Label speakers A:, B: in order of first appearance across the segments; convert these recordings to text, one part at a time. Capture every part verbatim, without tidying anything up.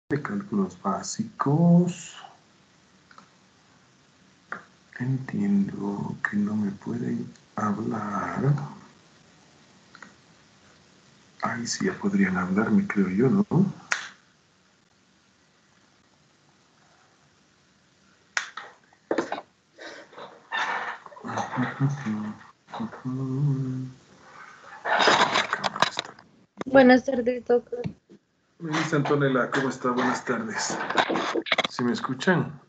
A: de cálculos básicos. Entiendo que no me pueden hablar. Ahí sí ya podrían hablarme, creo yo, ¿no?
B: Buenas tardes, doctor.
A: Melissa Antonella, ¿cómo está? Buenas tardes. ¿Sí me escuchan?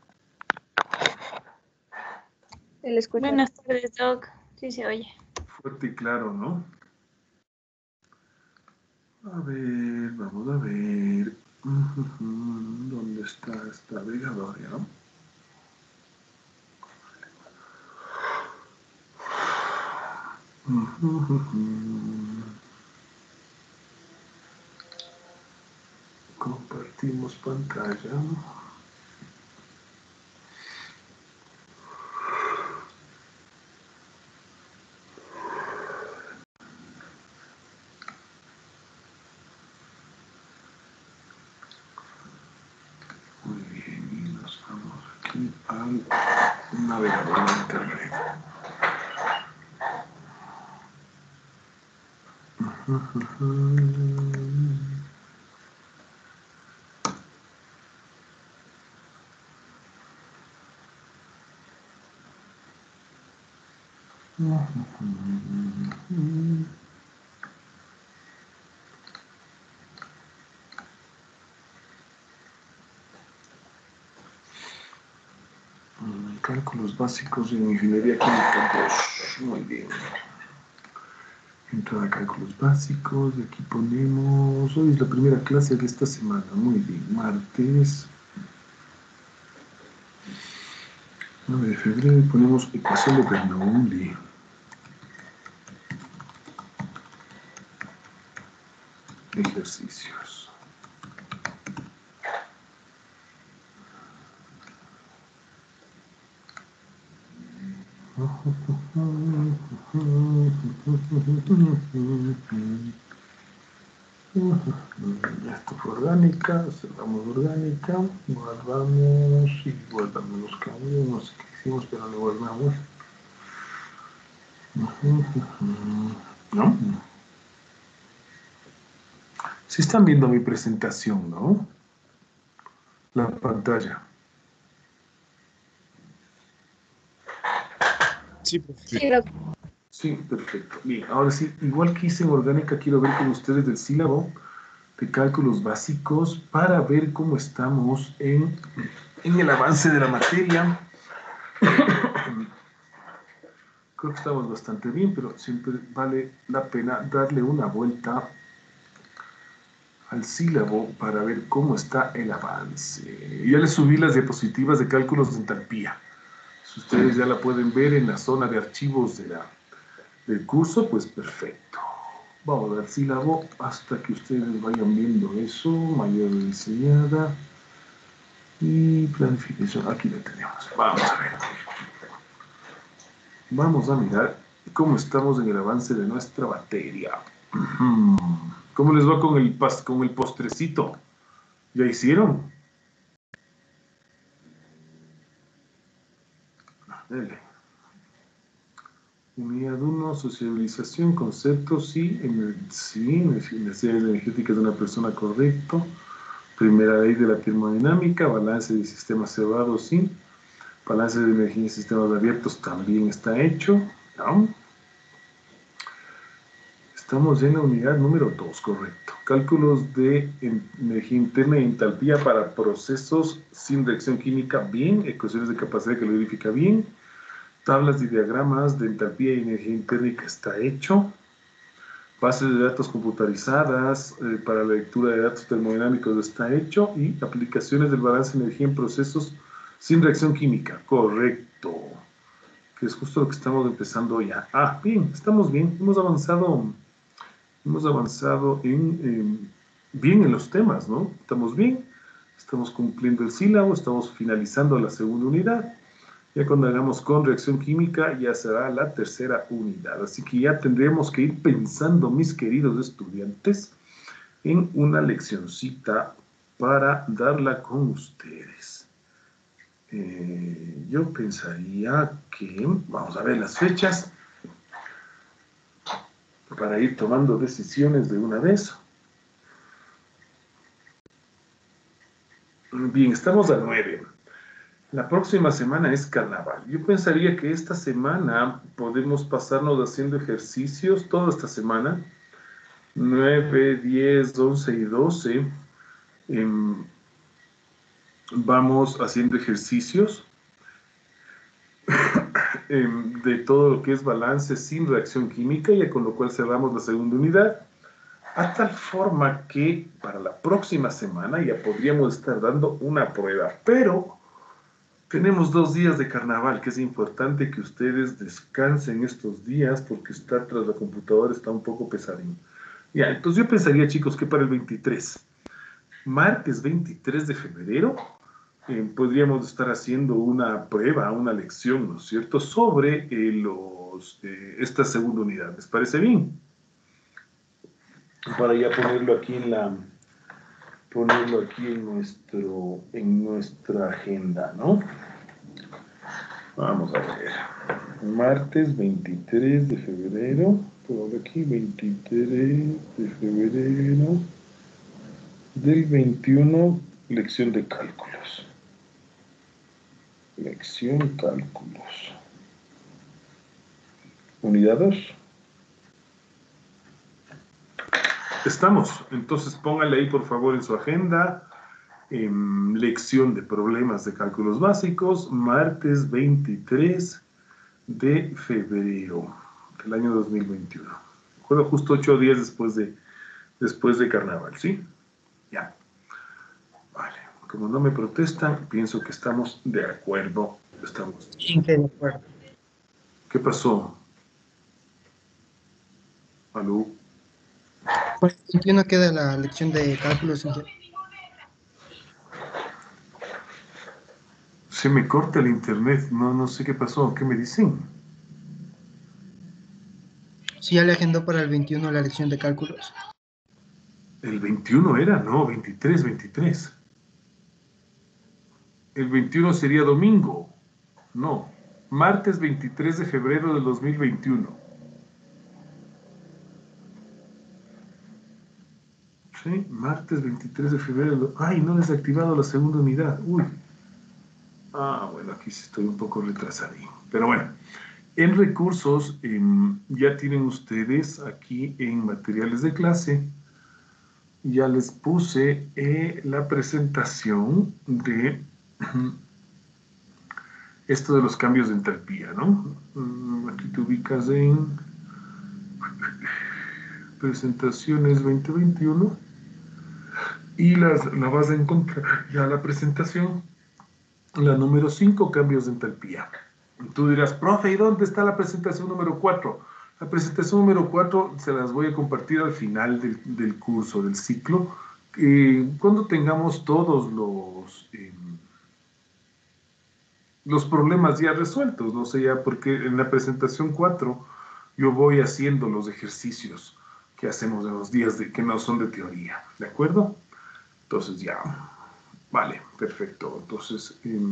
B: ¿Se le escucha?
C: Buenas tardes, Doc. Sí se oye.
A: Fuerte y claro, ¿no? A ver, vamos a ver. ¿Dónde está esta navegadora, no? Compartimos pantalla. Muy bien, y nos vamos aquí al navegador de internet. Cálculos básicos en ingeniería química dos. Muy bien. Entrada a cálculos básicos. Y aquí ponemos. Hoy es la primera clase de esta semana. Muy bien. Martes nueve de febrero. Ponemos ecuación de Bernoulli. Ejercicios. Esto fue orgánica, cerramos orgánica, guardamos y guardamos los cambios, no sé qué hicimos, pero lo guardamos. ¿No? Sí están viendo mi presentación, ¿no? La pantalla.
D: Sí, perfecto.
B: Sí, doctor.
A: Sí, perfecto. Bien, ahora sí, igual que hice en orgánica, quiero ver con ustedes del sílabo de cálculos básicos para ver cómo estamos en, en el avance de la materia. Creo que estamos bastante bien, pero siempre vale la pena darle una vuelta al sílabo para ver cómo está el avance. Ya les subí las diapositivas de cálculos de entalpía. Si ustedes ya la pueden ver en la zona de archivos de la, del curso, pues perfecto. Vamos al sílabo hasta que ustedes vayan viendo eso. Mayor enseñada y planificación. Aquí la tenemos. Vamos a ver. Vamos a mirar cómo estamos en el avance de nuestra materia. ¿Cómo les va con el, pas con el postrecito? ¿Ya hicieron? Dale. Unidad uno, sociabilización, conceptos, sí, sí, necesidades energéticas de una persona, correcto. Primera ley de la termodinámica, balance de sistemas cerrados, sí. Balance de energía en sistemas abiertos también está hecho, ¿no? Estamos en la unidad número dos, correcto. Cálculos de energía interna e entalpía para procesos sin reacción química, bien. Ecuaciones de capacidad calorífica, bien. Tablas y diagramas de entalpía y energía interna está hecho. Bases de datos computarizadas eh, para la lectura de datos termodinámicos está hecho. Y aplicaciones del balance de energía en procesos sin reacción química, correcto. Que es justo lo que estamos empezando ya. Ah, bien, estamos bien. Hemos avanzado... Hemos avanzado en, eh, bien en los temas, ¿no? Estamos bien, estamos cumpliendo el sílabo, estamos finalizando la segunda unidad. Ya cuando hagamos con reacción química ya será la tercera unidad. Así que ya tendremos que ir pensando, mis queridos estudiantes, en una leccioncita para darla con ustedes. Eh, yo pensaría que, vamos a ver las fechas, para ir tomando decisiones de una vez. Bien, estamos a nueve. La próxima semana es carnaval. Yo pensaría que esta semana podemos pasarnos haciendo ejercicios toda esta semana. nueve, diez, once y doce. Eh, vamos haciendo ejercicios eh, de todo lo que es balance sin reacción química, ya con lo cual cerramos la segunda unidad. A tal forma que para la próxima semana ya podríamos estar dando una prueba. Pero tenemos dos días de carnaval, que es importante que ustedes descansen estos días porque estar tras la computadora está un poco pesadín. Ya, entonces yo pensaría, chicos, que para el veintitrés, martes veintitrés de febrero, eh, podríamos estar haciendo una prueba, una lección, ¿no es cierto?, sobre eh, los, eh, esta segunda unidad. ¿Les parece bien? Para ya ponerlo aquí en la, ponerlo aquí en nuestro, en nuestra agenda, ¿no? Vamos a ver. Martes veintitrés de febrero. Por aquí, veintitrés de febrero del veintiuno, lección de cálculos. Lección cálculos. Unidad dos. Estamos. Entonces póngale ahí por favor en su agenda. En lección de problemas de cálculos básicos, martes veintitrés de febrero del año dos mil veintiuno. Juego justo ocho días después de, después de carnaval, ¿sí? Ya. Vale. Como no me protestan, pienso que estamos de acuerdo. Estamos.
D: Sí, de acuerdo.
A: ¿Qué pasó? ¿Aló?
D: Pues veintiuno queda la lección de cálculos.
A: Se me corta el internet. No, no sé qué pasó. ¿Qué me dicen?
D: Sí, ya le agendó para el veintiuno la lección de cálculos.
A: ¿El veintiuno era? No, veintitrés, veintitrés. El veintiuno sería domingo. No, martes veintitrés de febrero del dos mil veintiuno. Sí, martes veintitrés de febrero. Ay, no he desactivado la segunda unidad. Uy. Ah, bueno, aquí sí estoy un poco retrasado. Pero bueno, en recursos eh, ya tienen ustedes aquí en materiales de clase. Ya les puse eh, la presentación de esto de los cambios de entalpía, ¿no? Aquí te ubicas en presentaciones veinte veintiuno y las, la vas a encontrar ya la presentación, la número cinco, cambios de entalpía. Tú dirás, profe, ¿y dónde está la presentación número cuatro? La presentación número cuatro se las voy a compartir al final del, del curso, del ciclo, eh, cuando tengamos todos los... Eh, los problemas ya resueltos, no sé ya, porque en la presentación cuatro yo voy haciendo los ejercicios que hacemos en los días de, que no son de teoría, ¿de acuerdo? Entonces ya, vale, perfecto. Entonces, eh,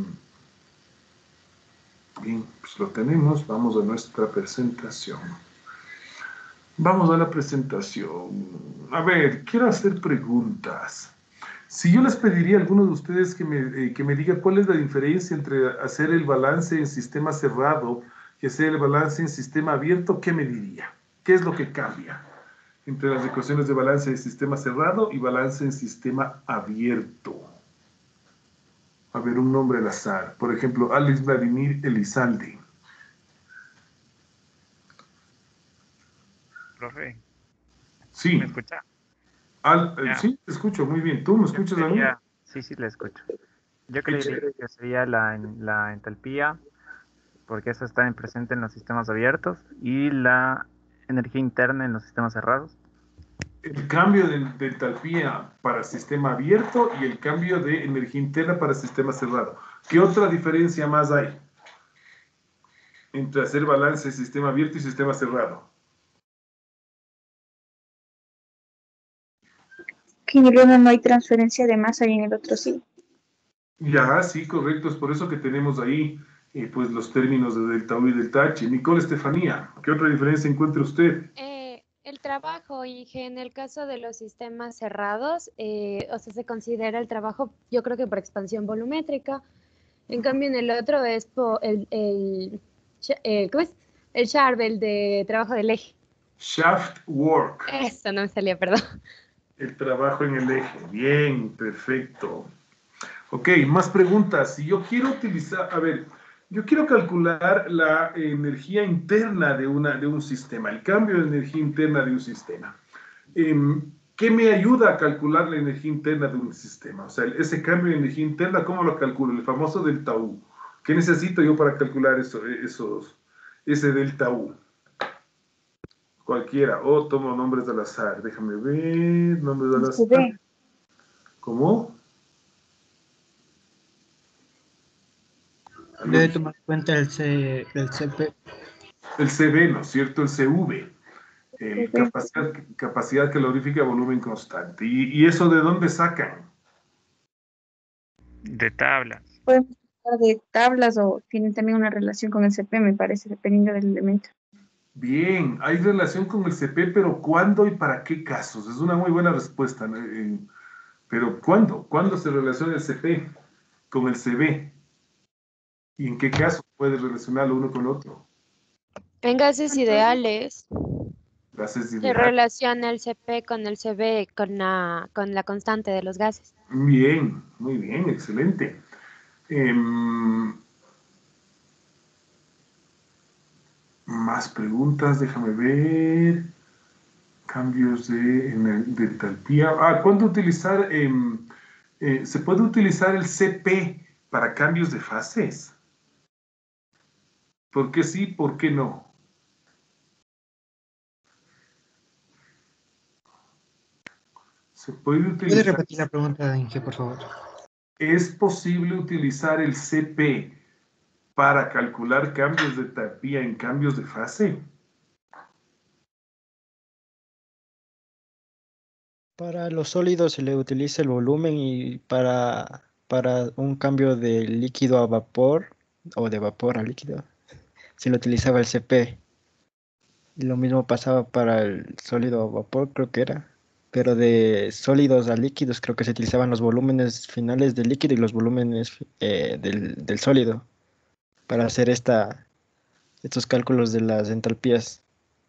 A: bien, pues lo tenemos, vamos a nuestra presentación. Vamos a la presentación. A ver, quiero hacer preguntas. Si yo les pediría a alguno de ustedes que me, eh, que me diga cuál es la diferencia entre hacer el balance en sistema cerrado y hacer el balance en sistema abierto, ¿qué me diría? ¿Qué es lo que cambia entre las ecuaciones de balance en sistema cerrado y balance en sistema abierto? A ver, un nombre al azar. Por ejemplo, Alex Vladimir Elizalde.
E: Profe,
A: Sí.
E: ¿me escucha?
A: Al, eh,
E: Ya,
A: sí, te escucho muy bien. ¿Tú me
E: yo
A: escuchas a mí?
E: creería, sí, sí, le escucho. Yo
A: Qué
E: creería
A: chévere.
E: que sería la, en- la entalpía, porque eso está en- presente en los sistemas abiertos, y la energía interna en los sistemas cerrados.
A: El cambio de, de entalpía para sistema abierto y el cambio de energía interna para sistema cerrado. ¿Qué otra diferencia más hay entre hacer balance en sistema abierto y sistema cerrado?
B: Que en el uno no hay transferencia de masa y en el otro sí.
A: Ya, sí, correcto. Es por eso que tenemos ahí eh, pues los términos de delta U y delta H. Nicole Estefanía, ¿qué otra diferencia encuentra usted?
C: Eh, el trabajo, y que en el caso de los sistemas cerrados, eh, o sea, se considera el trabajo, yo creo que por expansión volumétrica. En cambio, en el otro es por el, el, sh- eh, ¿cómo es? El Sharp, el de trabajo del eje.
A: Shaft work,
C: Eso no me salía, perdón.
A: el trabajo en el eje. Bien, perfecto. Ok, más preguntas. Si yo quiero utilizar, a ver, yo quiero calcular la energía interna de, una, de un sistema, el cambio de energía interna de un sistema. Em, ¿Qué me ayuda a calcular la energía interna de un sistema? O sea, ese cambio de energía interna, ¿cómo lo calculo? El famoso delta U. ¿Qué necesito yo para calcular eso, esos, ese delta U? Cualquiera. O tomo nombres al azar. Déjame ver. Nombres al
B: Se
A: azar.
B: ve.
A: ¿Cómo? Algo
D: Debe
A: dije.
D: tomar en cuenta el, C, el C P.
A: El C V, ¿no es cierto? El C V.
B: Se
A: El
B: ve.
A: capacidad, capacidad calorífica volumen constante. ¿Y, y eso de dónde sacan?
E: De tablas.
B: Podemos hablar de tablas o tienen también una relación con el C P, me parece, dependiendo del elemento.
A: Bien, hay relación con el C P, pero ¿cuándo y para qué casos? Es una muy buena respuesta, ¿no? Eh, pero ¿cuándo? ¿Cuándo se relaciona el C P con el C V? ¿Y en qué caso puede relacionarlo uno con otro?
C: En gases ideales,
A: Gases
C: se
A: ideales.
C: relaciona el C P con el C V, con la, con la constante de los gases.
A: Bien, muy bien, excelente. Em, más preguntas, déjame ver. Cambios de, en el- de entalpía. Ah, ¿cuándo utilizar? em, eh, ¿se puede utilizar el C P para cambios de fases? ¿Por qué sí? ¿Por qué no? Se puede
D: ¿Puede
A: utilizar.
D: repetir la pregunta, Inge, por favor?
A: ¿Es posible utilizar el C P para calcular cambios de entalpía en cambios de fase?
F: Para los sólidos se le utiliza el volumen y para, para un cambio de líquido a vapor o de vapor a líquido se le utilizaba el C P. Y lo mismo pasaba para el sólido a vapor, creo que era. Pero de sólidos a líquidos creo que se utilizaban los volúmenes finales del líquido y los volúmenes eh, del, del sólido para hacer esta, estos cálculos de las entalpías.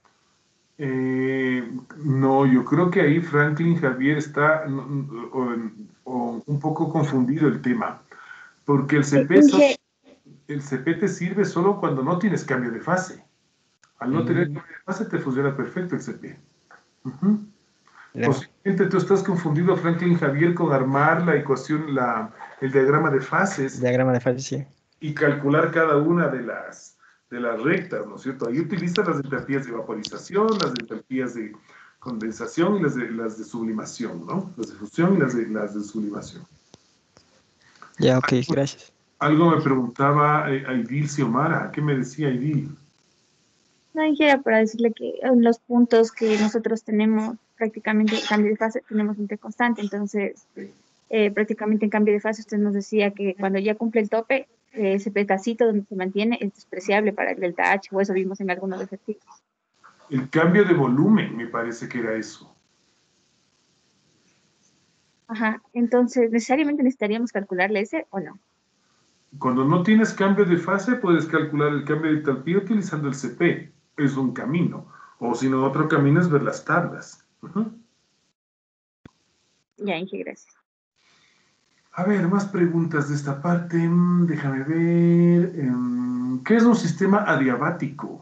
A: Eh, no, yo creo que ahí Franklin Javier está no, no, o, o un poco confundido el tema, porque el
B: Eh,
A: C P, so-
B: Inge,
A: el C P te sirve solo cuando no tienes cambio de fase. Al no tener
F: Mm,
A: cambio de fase te funciona perfecto el C P. Ujú.
F: ya.
A: Posiblemente tú estás confundido, Franklin Javier, con armar la ecuación, la, el diagrama de fases
F: Diagrama de fase, sí.
A: y calcular cada una de las, de las rectas, ¿no es cierto? Ahí utilizas las entalpías de vaporización, las entalpías de condensación y las de, las de sublimación, ¿no? Las de fusión y las de, las de sublimación.
F: Ya, ok, gracias.
A: Algo me preguntaba eh, Aidil Xiomara. ¿Qué me decía Aidil?
B: no Inge, era para decirle que en los puntos que nosotros tenemos prácticamente en cambio de fase tenemos un T constante, entonces eh, prácticamente en cambio de fase usted nos decía que cuando ya cumple el tope, eh, ese pedacito donde se mantiene es despreciable para el delta H, o eso vimos en algunos ejercicios.
A: El cambio de volumen, me parece que era eso.
B: Ajá, entonces, ¿necesariamente necesitaríamos calcularle ese o no?
A: Cuando no tienes cambio de fase, puedes calcular el cambio de entalpía utilizando el C P. Es un camino. O si no, otro camino es ver las tablas. Ujú.
B: Ya, Inge, gracias.
A: A ver, más preguntas de esta parte. Mm, Déjame ver. em, ¿Qué es un sistema adiabático?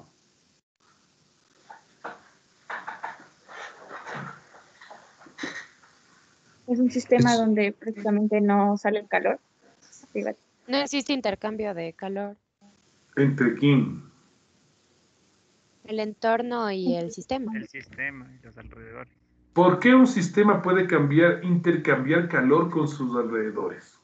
B: Es un sistema
D: Es,
B: donde prácticamente no sale el calor. Arriba.
C: No existe intercambio de calor,
A: ¿Entre quién?
C: el entorno y el sistema.
E: El sistema y los alrededores.
A: ¿Por qué un sistema puede cambiar, intercambiar calor con sus alrededores?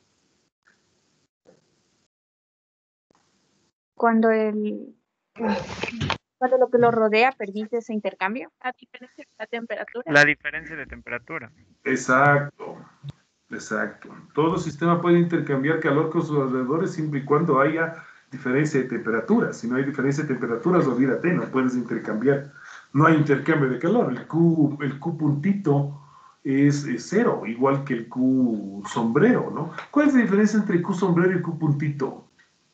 B: Cuando el, cuando cuando lo que lo rodea permite ese intercambio.
C: A diferencia de la temperatura.
E: La diferencia de temperatura.
A: Exacto, exacto. Todo sistema puede intercambiar calor con sus alrededores siempre y cuando haya diferencia de temperatura. Si no hay diferencia de temperaturas, olvídate, no puedes intercambiar. No hay intercambio de calor. El Q, el Q puntito es, es cero, igual que el Q sombrero, ¿no? ¿Cuál es la diferencia entre Q sombrero y Q puntito?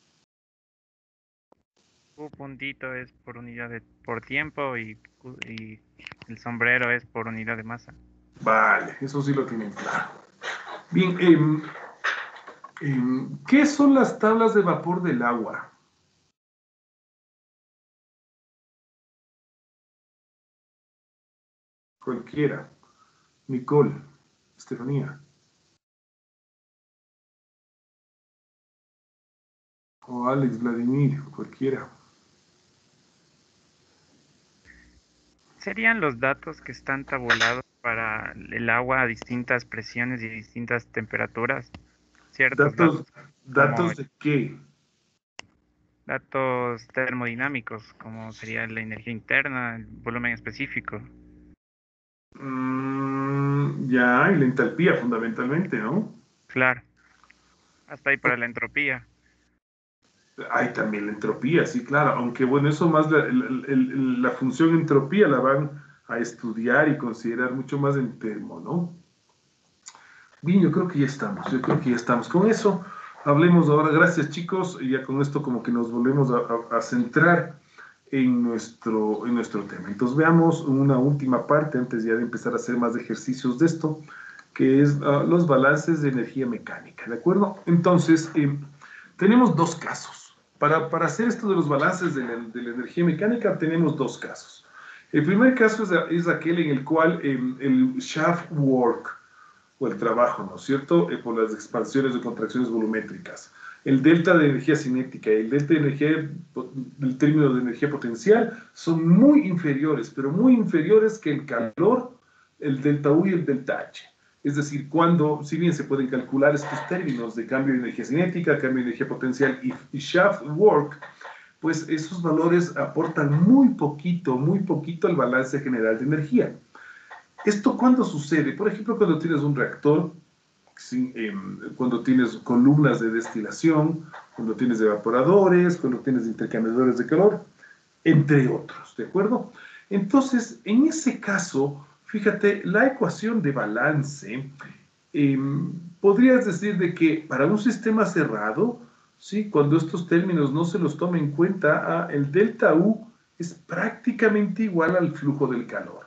E: Q puntito es por unidad de por tiempo y, y el sombrero es por unidad de masa.
A: Vale, eso sí lo tienen claro. Bien, eh, eh, ¿qué son las tablas de vapor del agua? Cualquiera. Nicole, Estefanía. O Alex, Vladimir, cualquiera.
E: ¿Serían los datos que están tabulados para el agua a distintas presiones y distintas temperaturas? Ciertos
A: ¿Datos,
E: datos,
A: datos
E: como
A: de qué?
E: datos termodinámicos, como sería la energía interna, el volumen específico.
A: Mm, ya, y la entalpía fundamentalmente, ¿no?
E: Claro. Hasta ahí para la entropía.
A: Hay también la entropía, sí, claro. Aunque bueno, eso más la, el- el- la función entropía la van a estudiar y considerar mucho más en termo, ¿no? Bien, yo creo que ya estamos, yo creo que ya estamos. Con eso, hablemos ahora, gracias chicos, y ya con esto como que nos volvemos a, a- a centrar en nuestro, en nuestro tema. Entonces veamos una última parte antes ya de empezar a hacer más ejercicios de esto, que es ah, los balances de energía mecánica, ¿de acuerdo? Entonces, eh, tenemos dos casos. Para, para hacer esto de los balances de la, de la energía mecánica tenemos dos casos. El primer caso es, es aquel en el cual eh, el shaft work, o el trabajo, ¿no es cierto?, eh, por las expansiones o contracciones volumétricas. El delta de energía cinética y el delta de energía, el término de energía potencial, son muy inferiores, pero muy inferiores que el calor, el delta U y el delta H. Es decir, cuando, si bien se pueden calcular estos términos de cambio de energía cinética, cambio de energía potencial y, y shaft work, pues esos valores aportan muy poquito, muy poquito al balance general de energía. ¿Esto cuándo sucede? Por ejemplo, cuando tienes un reactor, sí, eh, cuando tienes columnas de destilación, cuando tienes evaporadores, cuando tienes intercambiadores de calor, entre otros, ¿de acuerdo? Entonces, en ese caso, fíjate, la ecuación de balance, eh, podrías decir de que para un sistema cerrado, ¿sí? Cuando estos términos no se los toma en cuenta, ah, el delta U es prácticamente igual al flujo del calor.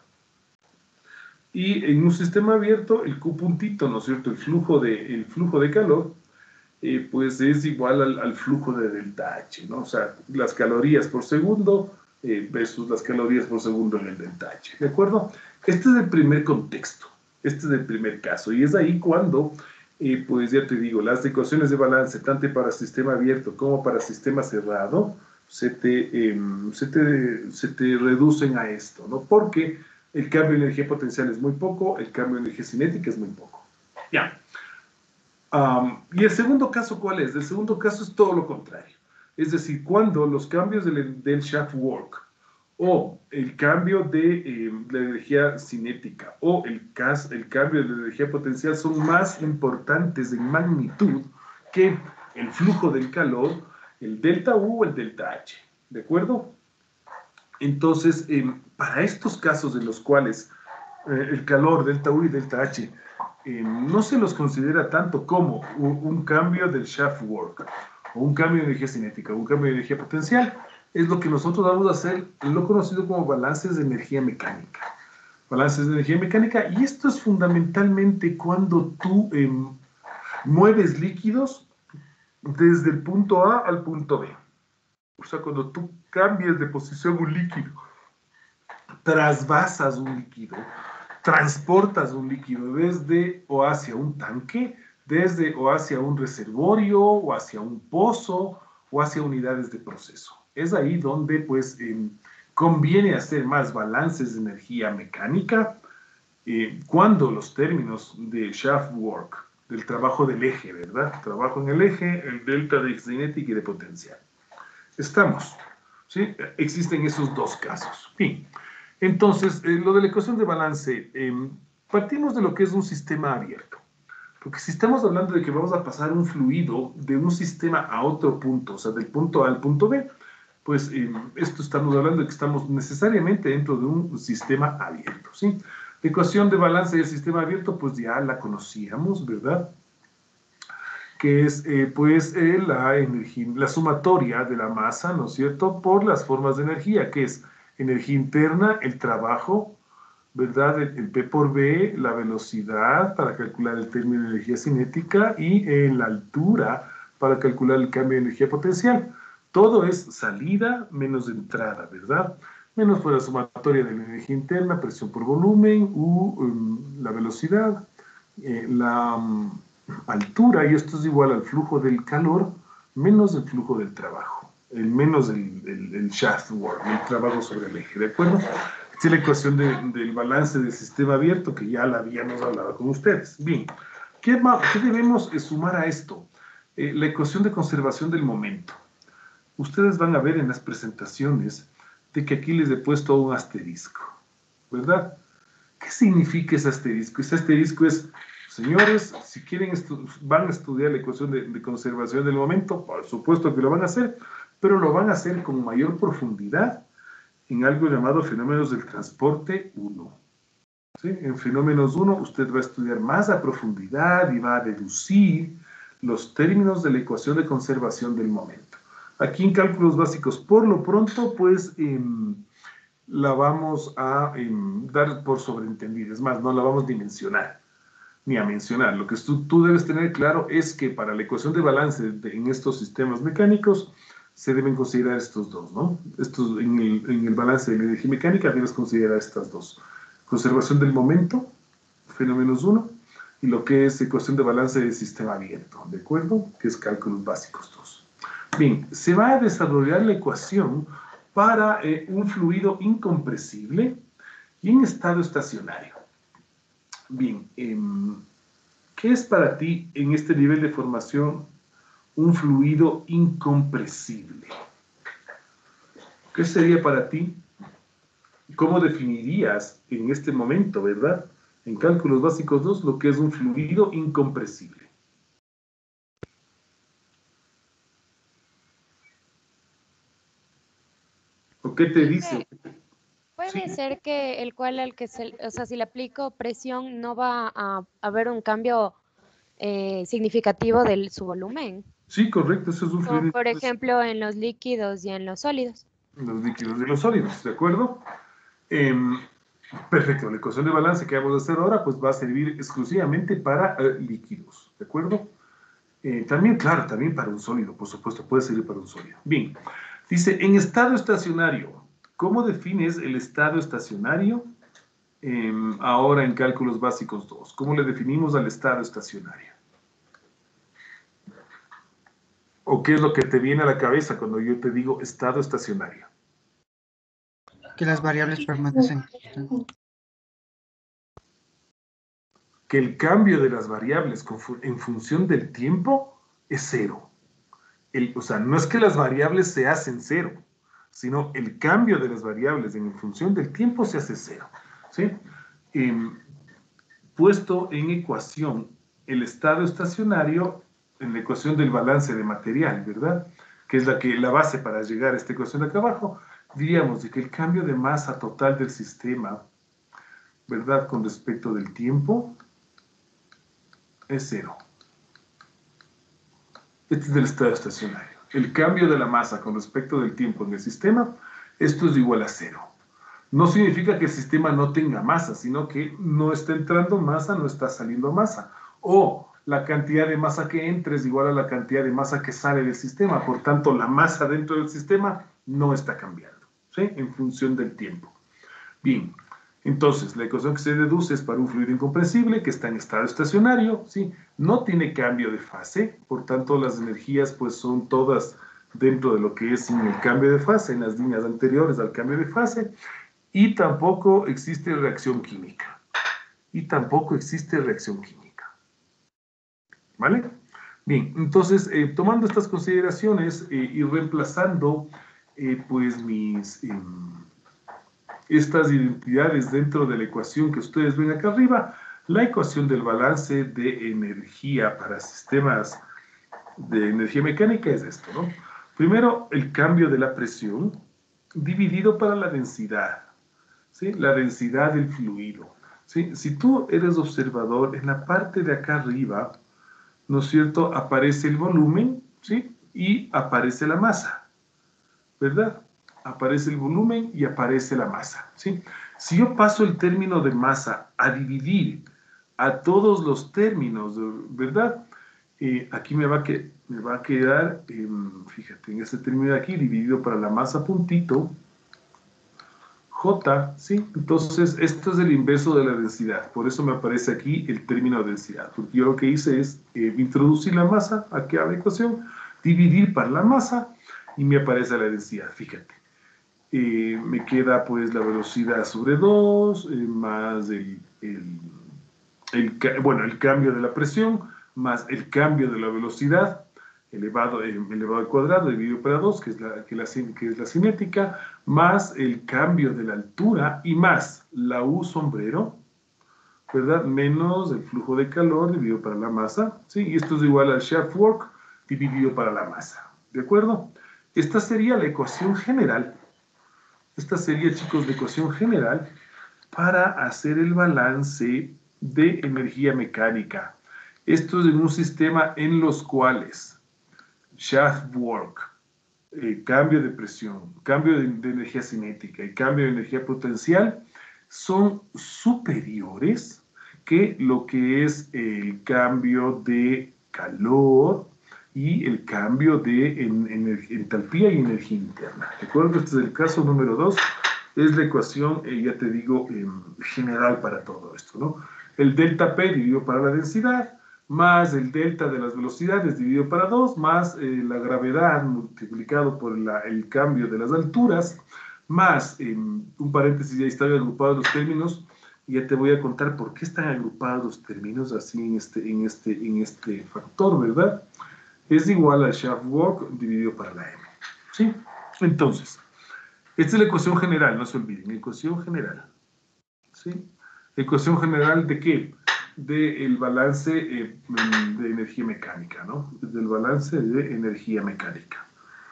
A: Y en un sistema abierto, el Q puntito, ¿no es cierto? El flujo de, el flujo de calor, eh, pues es igual al, al, flujo de delta H, ¿no? O sea, las calorías por segundo eh, versus las calorías por segundo en el delta H, ¿de acuerdo? Este es el primer contexto, este es el primer caso, y es ahí cuando, eh, pues ya te digo, las ecuaciones de balance, tanto para sistema abierto como para sistema cerrado, se te, eh, se te, se te reducen a esto, ¿no? Porque el cambio de energía potencial es muy poco, el cambio de energía cinética es muy poco. Ya. Um, y el segundo caso, ¿cuál es? El segundo caso es todo lo contrario. Es decir, cuando los cambios del, del shaft work o el cambio de eh, la energía cinética o el, cas, el cambio de la energía potencial son más importantes en magnitud que el flujo del calor, el delta U o el delta H. ¿De acuerdo? Entonces, eh, para estos casos en los cuales eh, el calor, delta U y delta H, eh, no se los considera tanto como un, un cambio del shaft work, o un cambio de energía cinética, o un cambio de energía potencial, es lo que nosotros vamos a hacer, lo conocido como balances de energía mecánica. Balances de energía mecánica, y esto es fundamentalmente cuando tú eh, mueves líquidos desde el punto A al punto B. O sea, cuando tú cambias de posición un líquido, trasvasas un líquido, transportas un líquido desde o hacia un tanque, desde o hacia un reservorio, o hacia un pozo, o hacia unidades de proceso. Es ahí donde, pues, eh, conviene hacer más balances de energía mecánica eh, cuando los términos de shaft work, del trabajo del eje, ¿verdad? Trabajo en el eje, el delta de cinética y de potencial. Estamos. ¿sí? Existen esos dos casos. Bien, entonces, eh, lo de la ecuación de balance, eh, partimos de lo que es un sistema abierto. Porque si estamos hablando de que vamos a pasar un fluido de un sistema a otro punto, o sea, del punto A al punto B, pues eh, esto estamos hablando de que estamos necesariamente dentro de un sistema abierto, ¿sí? La ecuación de balance del sistema abierto, pues ya la conocíamos, ¿verdad? Que es, eh, pues, eh, la, energía, la sumatoria de la masa, ¿no es cierto?, por las formas de energía, que es energía interna, el trabajo, ¿verdad? El, el P por B, la velocidad para calcular el término de energía cinética y eh, la altura para calcular el cambio de energía potencial. Todo es salida menos entrada, ¿verdad? Menos por la sumatoria de la energía interna, presión por volumen, U, um, la velocidad, eh, la um, altura, y esto es igual al flujo del calor, menos el flujo del trabajo, el menos el, el, el shaft work, el trabajo sobre el eje, ¿de acuerdo? Esta es la ecuación de, del balance del sistema abierto, que ya la habíamos hablado con ustedes. Bien, ¿qué, qué debemos sumar a esto? Eh, la ecuación de conservación del momento. Ustedes van a ver en las presentaciones de que aquí les he puesto un asterisco, ¿verdad? ¿Qué significa ese asterisco? Ese asterisco es, señores, si quieren van a estudiar la ecuación de, de conservación del momento, por supuesto que lo van a hacer, pero lo van a hacer con mayor profundidad en algo llamado fenómenos del transporte uno. ¿Sí? En fenómenos uno usted va a estudiar más a profundidad y va a deducir los términos de la ecuación de conservación del momento. Aquí en cálculos básicos, por lo pronto, pues eh, la vamos a eh, dar por sobreentendida. Es más, no la vamos a dimensionar ni a mencionar. Lo que tú, tú debes tener claro es que para la ecuación de balance de, en estos sistemas mecánicos se deben considerar estos dos, ¿no? Estos, en, el, en el balance de la energía mecánica debes considerar estas dos. Conservación del momento, fenómenos uno, y lo que es ecuación de balance del sistema abierto, ¿de acuerdo? Que es cálculos básicos dos. Bien, se va a desarrollar la ecuación para eh, un fluido incompresible y en estado estacionario. Bien, eh, ¿qué es para ti en este nivel de formación un fluido incompresible? ¿Qué sería para ti? ¿Cómo definirías en este momento, verdad? En cálculos básicos dos, lo que es un fluido incompresible. ¿O qué te dice?
C: Puede
A: ¿Sí?
C: ser que el cual al que se, o sea, si le aplico presión no va a haber un cambio eh, significativo de su volumen.
A: Sí, correcto, eso es un
C: Como
A: fluido.
C: por ejemplo en los líquidos y en los sólidos.
A: Los líquidos y los sólidos, ¿de acuerdo? Eh, perfecto, la ecuación de balance que vamos a hacer ahora pues va a servir exclusivamente para eh, líquidos, ¿de acuerdo? Eh, también, claro, también para un sólido, por supuesto, puede servir para un sólido. Bien, dice, en estado estacionario, ¿cómo defines el estado estacionario? Eh, ahora en cálculos básicos dos, ¿cómo le definimos al estado estacionario? ¿O qué es lo que te viene a la cabeza cuando yo te digo estado estacionario?
D: Que las variables permanecen constantes.
A: Que el cambio de las variables en función del tiempo es cero. El, o sea, no es que las variables se hacen cero, sino el cambio de las variables en función del tiempo se hace cero. ¿Sí? Eh, puesto en ecuación el estado estacionario, en la ecuación del balance de material, ¿verdad? Que es la, que, la base para llegar a esta ecuación de acá abajo, diríamos de que el cambio de masa total del sistema, ¿verdad? Con respecto del tiempo, es cero. Este es del estado estacionario. El cambio de la masa con respecto del tiempo en el sistema, esto es igual a cero. No significa que el sistema no tenga masa, sino que no está entrando masa, no está saliendo masa. O la cantidad de masa que entra es igual a la cantidad de masa que sale del sistema. Por tanto, la masa dentro del sistema no está cambiando, ¿sí? En función del tiempo. Bien. Entonces, la ecuación que se deduce es para un fluido incompresible que está en estado estacionario, ¿sí? No tiene cambio de fase, por tanto las energías pues son todas dentro de lo que es el cambio de fase, en las líneas anteriores al cambio de fase, y tampoco existe reacción química. Y tampoco existe reacción química. ¿Vale? Bien, entonces, eh, tomando estas consideraciones eh, y reemplazando eh, pues mis, eh, estas identidades dentro de la ecuación que ustedes ven acá arriba, la ecuación del balance de energía para sistemas de energía mecánica es esto, ¿no? Primero, el cambio de la presión dividido para la densidad, ¿sí? La densidad del fluido, ¿sí? Si tú eres observador, en la parte de acá arriba, ¿no es cierto?, aparece el volumen, ¿sí? Y aparece la masa, ¿verdad? Aparece el volumen y aparece la masa, ¿sí? Si yo paso el término de masa a dividir a todos los términos, ¿verdad? Eh, aquí me va, a que, me va a quedar, eh, fíjate, en este término de aquí, dividido para la masa puntito, J, ¿sí? Entonces, esto es el inverso de la densidad. Por eso me aparece aquí el término de densidad. Porque yo lo que hice es eh, introducir la masa aquí a la ecuación, dividir para la masa y me aparece la densidad, fíjate. Eh, me queda pues la velocidad sobre dos, eh, más el, el, el, bueno, el cambio de la presión, más el cambio de la velocidad, elevado, eh, elevado al cuadrado, dividido para dos, que es, la, que, la, que es la cinética, más el cambio de la altura, y más la U sombrero, ¿verdad? Menos el flujo de calor dividido para la masa, ¿sí? Y esto es igual al shaft work dividido para la masa, ¿de acuerdo? Esta sería la ecuación general. Esta sería, chicos, la ecuación general para hacer el balance de energía mecánica. Esto es en un sistema en los cuales shaft work, eh, cambio de presión, cambio de, de energía cinética y cambio de energía potencial son superiores que lo que es el cambio de calor y el cambio de en, en, entalpía y energía interna. ¿De acuerdo? Este es el caso número dos. Es la ecuación, eh, ya te digo, eh, general para todo esto, ¿no? El delta P dividido para la densidad, más el delta de las velocidades dividido para dos, más eh, la gravedad multiplicado por la, el cambio de las alturas, más, eh, un paréntesis, ya están agrupados los términos, y ya te voy a contar por qué están agrupados los términos así en este, en este, en este factor, ¿verdad? Es igual al shaft work dividido para la M, ¿sí? Entonces, esta es la ecuación general, no se olviden, ecuación general, ¿sí? ¿Ecuación general de qué? Del balance eh, de energía mecánica, ¿no? Del balance de energía mecánica.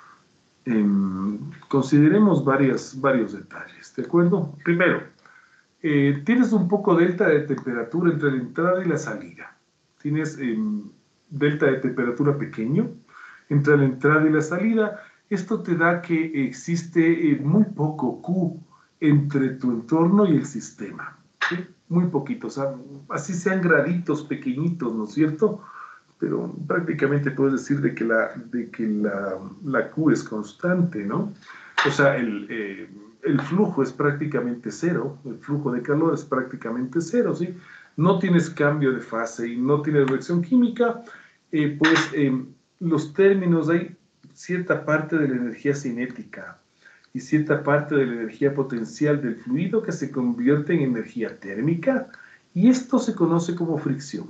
A: Eh, consideremos varias, varios detalles, ¿de acuerdo? Primero, eh, tienes un poco delta de temperatura entre la entrada y la salida. Tienes eh, delta de temperatura pequeño entre la entrada y la salida. Esto te da que existe eh, muy poco Q entre tu entorno y el sistema, ¿sí? Muy poquito, o sea, así sean graditos pequeñitos, ¿no es cierto? Pero prácticamente puedes decir de que la, de que la, la Q es constante, ¿no? O sea, el, eh, el flujo es prácticamente cero, el flujo de calor es prácticamente cero, ¿sí? No tienes cambio de fase y no tienes reacción química, eh, pues eh, los términos, hay cierta parte de la energía cinética y cierta parte de la energía potencial del fluido que se convierte en energía térmica, y esto se conoce como fricción.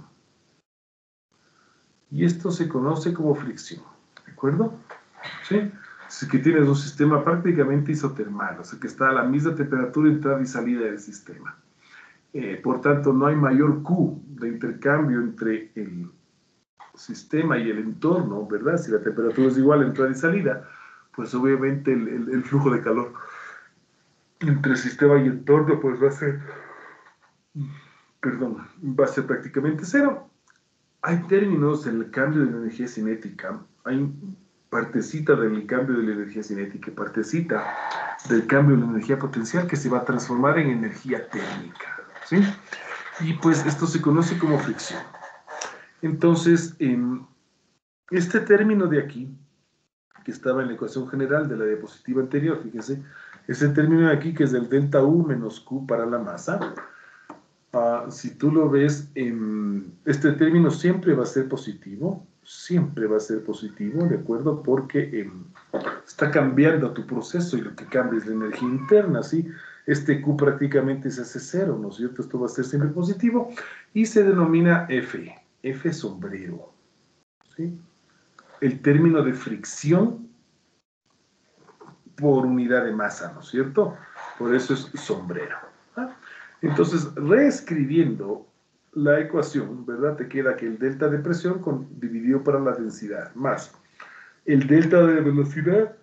A: Y esto se conoce como fricción, ¿de acuerdo? ¿Sí? Es que tienes un sistema prácticamente isotermal, o sea que está a la misma temperatura de entrada y salida del sistema. Eh, por tanto, no hay mayor Q de intercambio entre el sistema y el entorno, ¿verdad? Si la temperatura es igual a entrada y salida, pues obviamente el, el, el flujo de calor entre sistema y entorno pues va a ser, perdón, va a ser prácticamente cero. Hay términos en el cambio de la energía cinética, hay partecita del cambio de la energía cinética, partecita del cambio de la energía potencial que se va a transformar en energía térmica, ¿sí? Y pues esto se conoce como fricción. Entonces, eh, este término de aquí, que estaba en la ecuación general de la diapositiva anterior, fíjense, ese término de aquí que es del delta U menos Q para la masa, uh, si tú lo ves, eh, este término siempre va a ser positivo, siempre va a ser positivo, ¿de acuerdo? Porque eh, está cambiando tu proceso y lo que cambia es la energía interna, ¿sí? Este Q prácticamente se hace cero, ¿no es cierto? Esto va a ser siempre positivo y se denomina F, F sombrero, ¿sí? El término de fricción por unidad de masa, ¿no es cierto? Por eso es sombrero. ¿Ah? Entonces, reescribiendo la ecuación, ¿verdad? Te queda que el delta de presión con, dividido para la densidad, más el delta de velocidad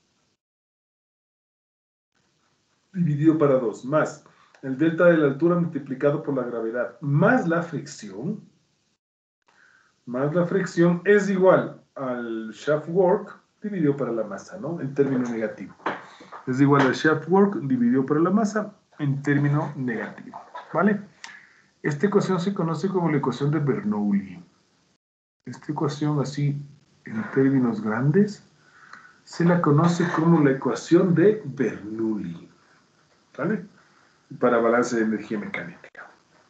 A: dividido para dos, más el delta de la altura multiplicado por la gravedad, más la fricción, más la fricción es igual al shaft work dividido para la masa, ¿no? En término negativo. Es igual al shaft work dividido por la masa en término negativo, ¿vale? Esta ecuación se conoce como la ecuación de Bernoulli. Esta ecuación así, en términos grandes, se la conoce como la ecuación de Bernoulli, ¿vale? Para balance de energía mecánica.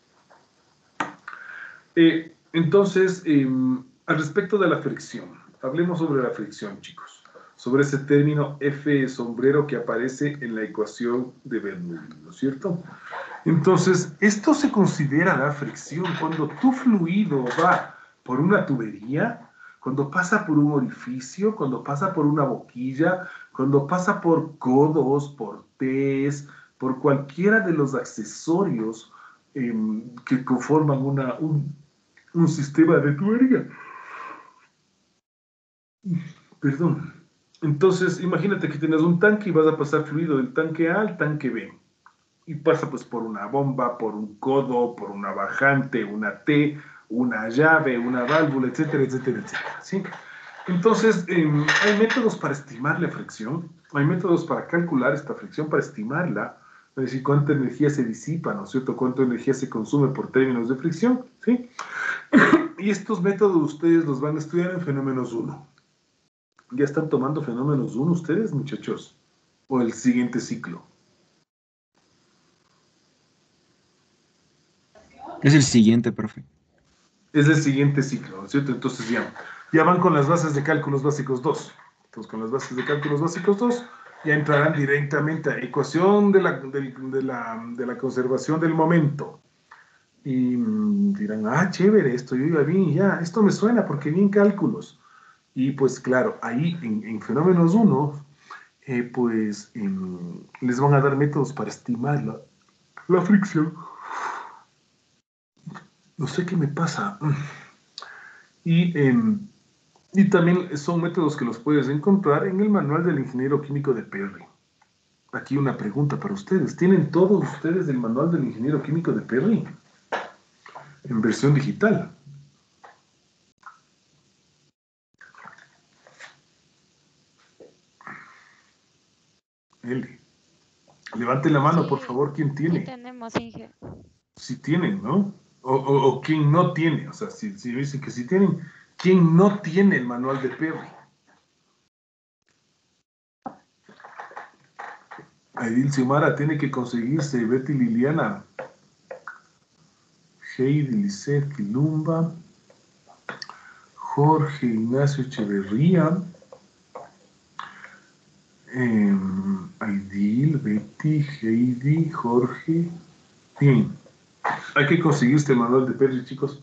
A: Eh, entonces, eh, al respecto de la fricción, hablemos sobre la fricción, chicos. Sobre ese término F sombrero que aparece en la ecuación de Bernoulli, ¿no es cierto? Entonces, esto se considera la fricción cuando tu fluido va por una tubería, cuando pasa por un orificio, cuando pasa por una boquilla, cuando pasa por codos, por T's, por cualquiera de los accesorios eh, que conforman una, un, un sistema de tubería. Perdón. Entonces, imagínate que tienes un tanque y vas a pasar fluido del tanque A al tanque B. Y pasa pues por una bomba, por un codo, por una bajante, una T, una llave, una válvula, etcétera, etcétera, etcétera, ¿sí? Entonces, eh, hay métodos para estimar la fricción, hay métodos para calcular esta fricción, para estimarla, es decir, cuánta energía se disipa, ¿no es cierto? Cuánta energía se consume por términos de fricción, ¿sí? Y estos métodos ustedes los van a estudiar en Fenómenos uno. ¿Ya están tomando Fenómenos uno ustedes, muchachos? ¿O el siguiente ciclo?
G: Es el siguiente, profe.
A: Es el siguiente ciclo, ¿no es cierto? Entonces ya, ya van con las bases de cálculos básicos dos. Entonces con las bases de cálculos básicos dos ya entrarán directamente a ecuación de la, de, de la, de la conservación del momento. Y mmm, dirán, ah, chévere, esto yo iba bien, ya, esto me suena porque vi en cálculos. Y pues claro, ahí en, en Fenómenos uno, eh, pues eh, les van a dar métodos para estimar la, la fricción. No sé qué me pasa. Y, eh, y también son métodos que los puedes encontrar en el manual del ingeniero químico de Perry. Aquí una pregunta para ustedes. ¿Tienen todos ustedes el manual del ingeniero químico de Perry? En versión digital. L. Levante la mano,
C: Sí,
A: por favor, ¿quién
C: sí
A: tiene?
C: tenemos, Inge.
A: Si tienen, ¿no? O, o, o quién no tiene. O sea, si, si dicen que sí tienen, ¿quién no tiene el manual de Perry? Edil Xiomara tiene que conseguirse. Betty Liliana. Heidi Lisette Lumba. Jorge Ignacio Echeverría. Eh, Aidil, Betty, Heidi, Jorge. Bien. Hay que conseguirse el manual de Perry, chicos.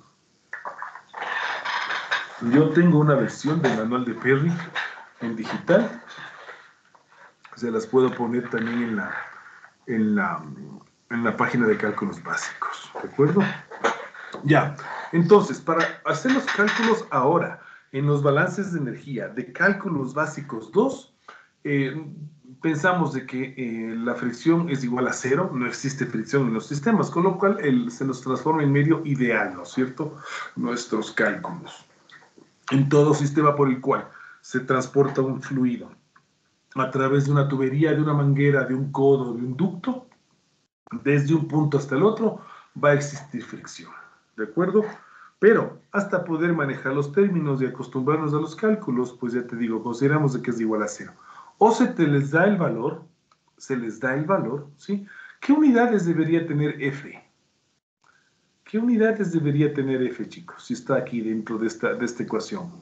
A: Yo tengo una versión del manual de Perry en digital. Se las puedo poner también en la, en la, en la página de cálculos básicos. ¿De acuerdo? Ya. Entonces, para hacer los cálculos ahora en los balances de energía de cálculos básicos dos, eh, pensamos de que eh, la fricción es igual a cero, no existe fricción en los sistemas, con lo cual el, se nos transforma en medio ideal, ¿no es cierto? Nuestros cálculos. En todo sistema por el cual se transporta un fluido a través de una tubería, de una manguera, de un codo, de un ducto, desde un punto hasta el otro, va a existir fricción, ¿de acuerdo? Pero hasta poder manejar los términos y acostumbrarnos a los cálculos, pues ya te digo, consideramos de que es igual a cero. O se te les da el valor, se les da el valor, ¿sí? ¿Qué unidades debería tener F? ¿Qué unidades debería tener F, chicos? Si está aquí dentro de esta, de esta ecuación.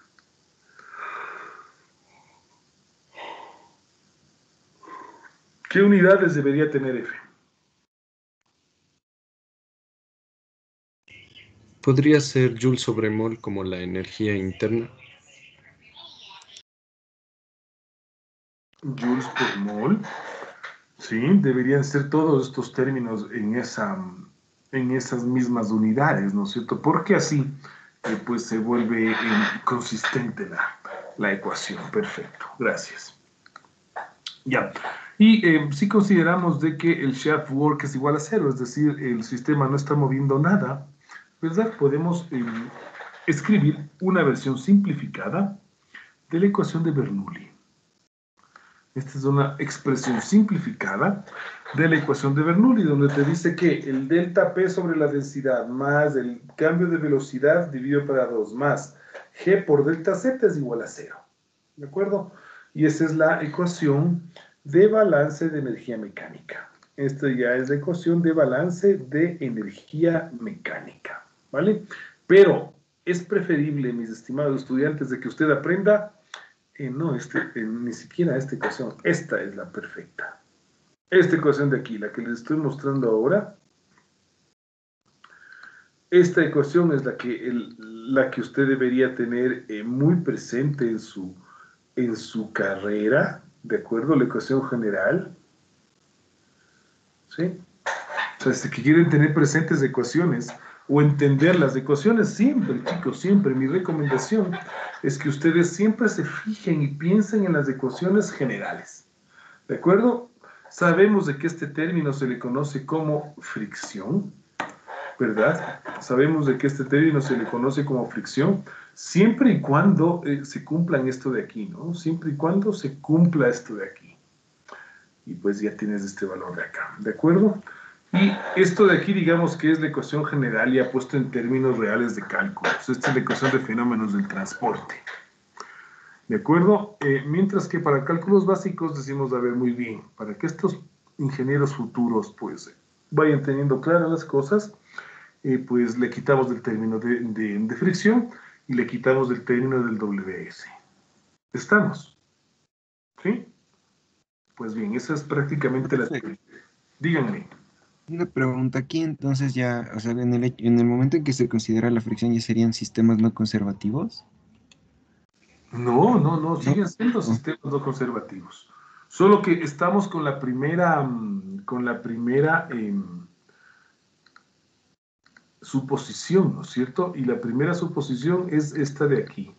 A: ¿Qué unidades debería tener F?
H: ¿Podría ser Joule sobre mol como la energía interna?
A: joules por mol. Sí, deberían ser todos estos términos en, esa, en esas mismas unidades, ¿no es cierto? Porque así eh, pues se vuelve eh, consistente la, la ecuación. Perfecto, gracias. Ya, y eh, si consideramos de que el shaft work es igual a cero, es decir, el sistema no está moviendo nada, ¿verdad? Podemos eh, escribir una versión simplificada de la ecuación de Bernoulli. Esta es una expresión simplificada de la ecuación de Bernoulli, donde te dice que el delta P sobre la densidad más el cambio de velocidad dividido para dos más G por delta Z es igual a cero. ¿De acuerdo? Y esa es la ecuación de balance de energía mecánica. Esta ya es la ecuación de balance de energía mecánica. ¿Vale? Pero es preferible, mis estimados estudiantes, de que usted aprenda Eh, no, este, eh, ni siquiera esta ecuación. Esta es la perfecta. Esta ecuación de aquí, la que les estoy mostrando ahora. Esta ecuación es la que, el, la que usted debería tener eh, muy presente en su, en su carrera. ¿De acuerdo? La ecuación general. ¿Sí? O sea, si que quieren tener presentes ecuaciones o entender las ecuaciones, siempre, chicos, siempre. Mi recomendación es que ustedes siempre se fijen y piensen en las ecuaciones generales. ¿De acuerdo? Sabemos de que este término se le conoce como fricción, ¿verdad? Sabemos de que este término se le conoce como fricción siempre y cuando eh, se cumplan esto de aquí, ¿no? Siempre y cuando se cumpla esto de aquí. Y pues ya tienes este valor de acá, ¿de acuerdo? Y esto de aquí, digamos que es la ecuación general ya puesto en términos reales de cálculos. Esta es la ecuación de fenómenos del transporte. ¿De acuerdo? Eh, mientras que para cálculos básicos decimos, a ver, muy bien, para que estos ingenieros futuros pues vayan teniendo claras las cosas, eh, pues le quitamos del término de, de, de fricción y le quitamos del término del W S. ¿Estamos? ¿Sí? Pues bien, esa es prácticamente la teoría. Díganme.
G: Una pregunta aquí, entonces ya, o sea, en el, en el momento en que se considera la fricción, ¿ya serían sistemas no conservativos?
A: No, no, no,
G: No.
A: siguen siendo
G: No.
A: sistemas no conservativos. Solo que estamos con la primera, con la primera eh, suposición, ¿no es cierto? Y la primera suposición es esta de aquí,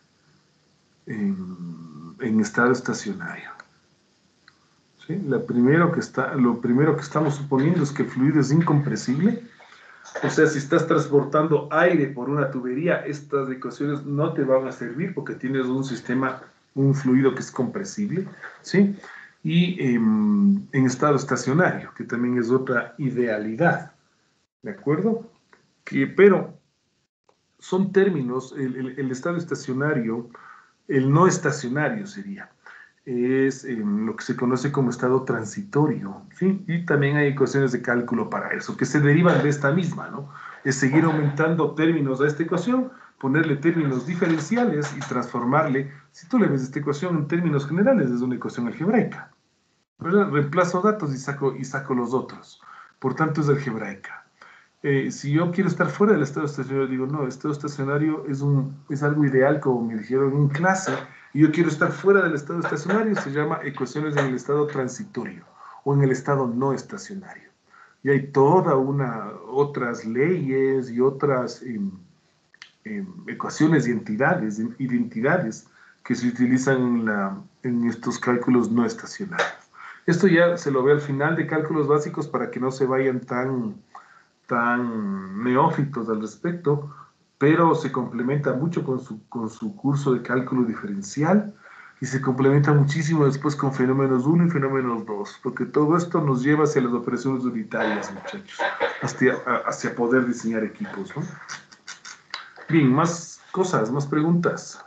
A: en, en estado estacionario. ¿Sí? La primero que está, lo primero que estamos suponiendo es que el fluido es incompresible. O sea, si estás transportando aire por una tubería, estas ecuaciones no te van a servir porque tienes un sistema, un fluido que es compresible, ¿sí? Y eh, en estado estacionario, que también es otra idealidad, ¿de acuerdo? Que, pero son términos, el, el, el estado estacionario, el no estacionario sería, es eh, lo que se conoce como estado transitorio, ¿sí? Y también hay ecuaciones de cálculo para eso, que se derivan de esta misma, ¿no? Es seguir aumentando términos a esta ecuación, ponerle términos diferenciales y transformarle, si tú le ves esta ecuación en términos generales, es una ecuación algebraica, ¿verdad? Reemplazo datos y saco, y saco los otros, por tanto es algebraica. Eh, si yo quiero estar fuera del estado estacionario, digo, no, el estado estacionario es, un, es algo ideal, como me dijeron en clase, y yo quiero estar fuera del estado estacionario, se llama ecuaciones en el estado transitorio o en el estado no estacionario. Y hay toda una, otras leyes y otras eh, eh, ecuaciones y entidades, identidades que se utilizan en, la, en estos cálculos no estacionarios. Esto ya se lo ve al final de cálculos básicos para que no se vayan tan tan neófitos al respecto, pero se complementa mucho con su, con su curso de cálculo diferencial y se complementa muchísimo después con fenómenos uno y fenómenos dos, porque todo esto nos lleva hacia las operaciones unitarias, muchachos, hacia, hacia poder diseñar equipos, ¿no? Bien, más cosas, más preguntas.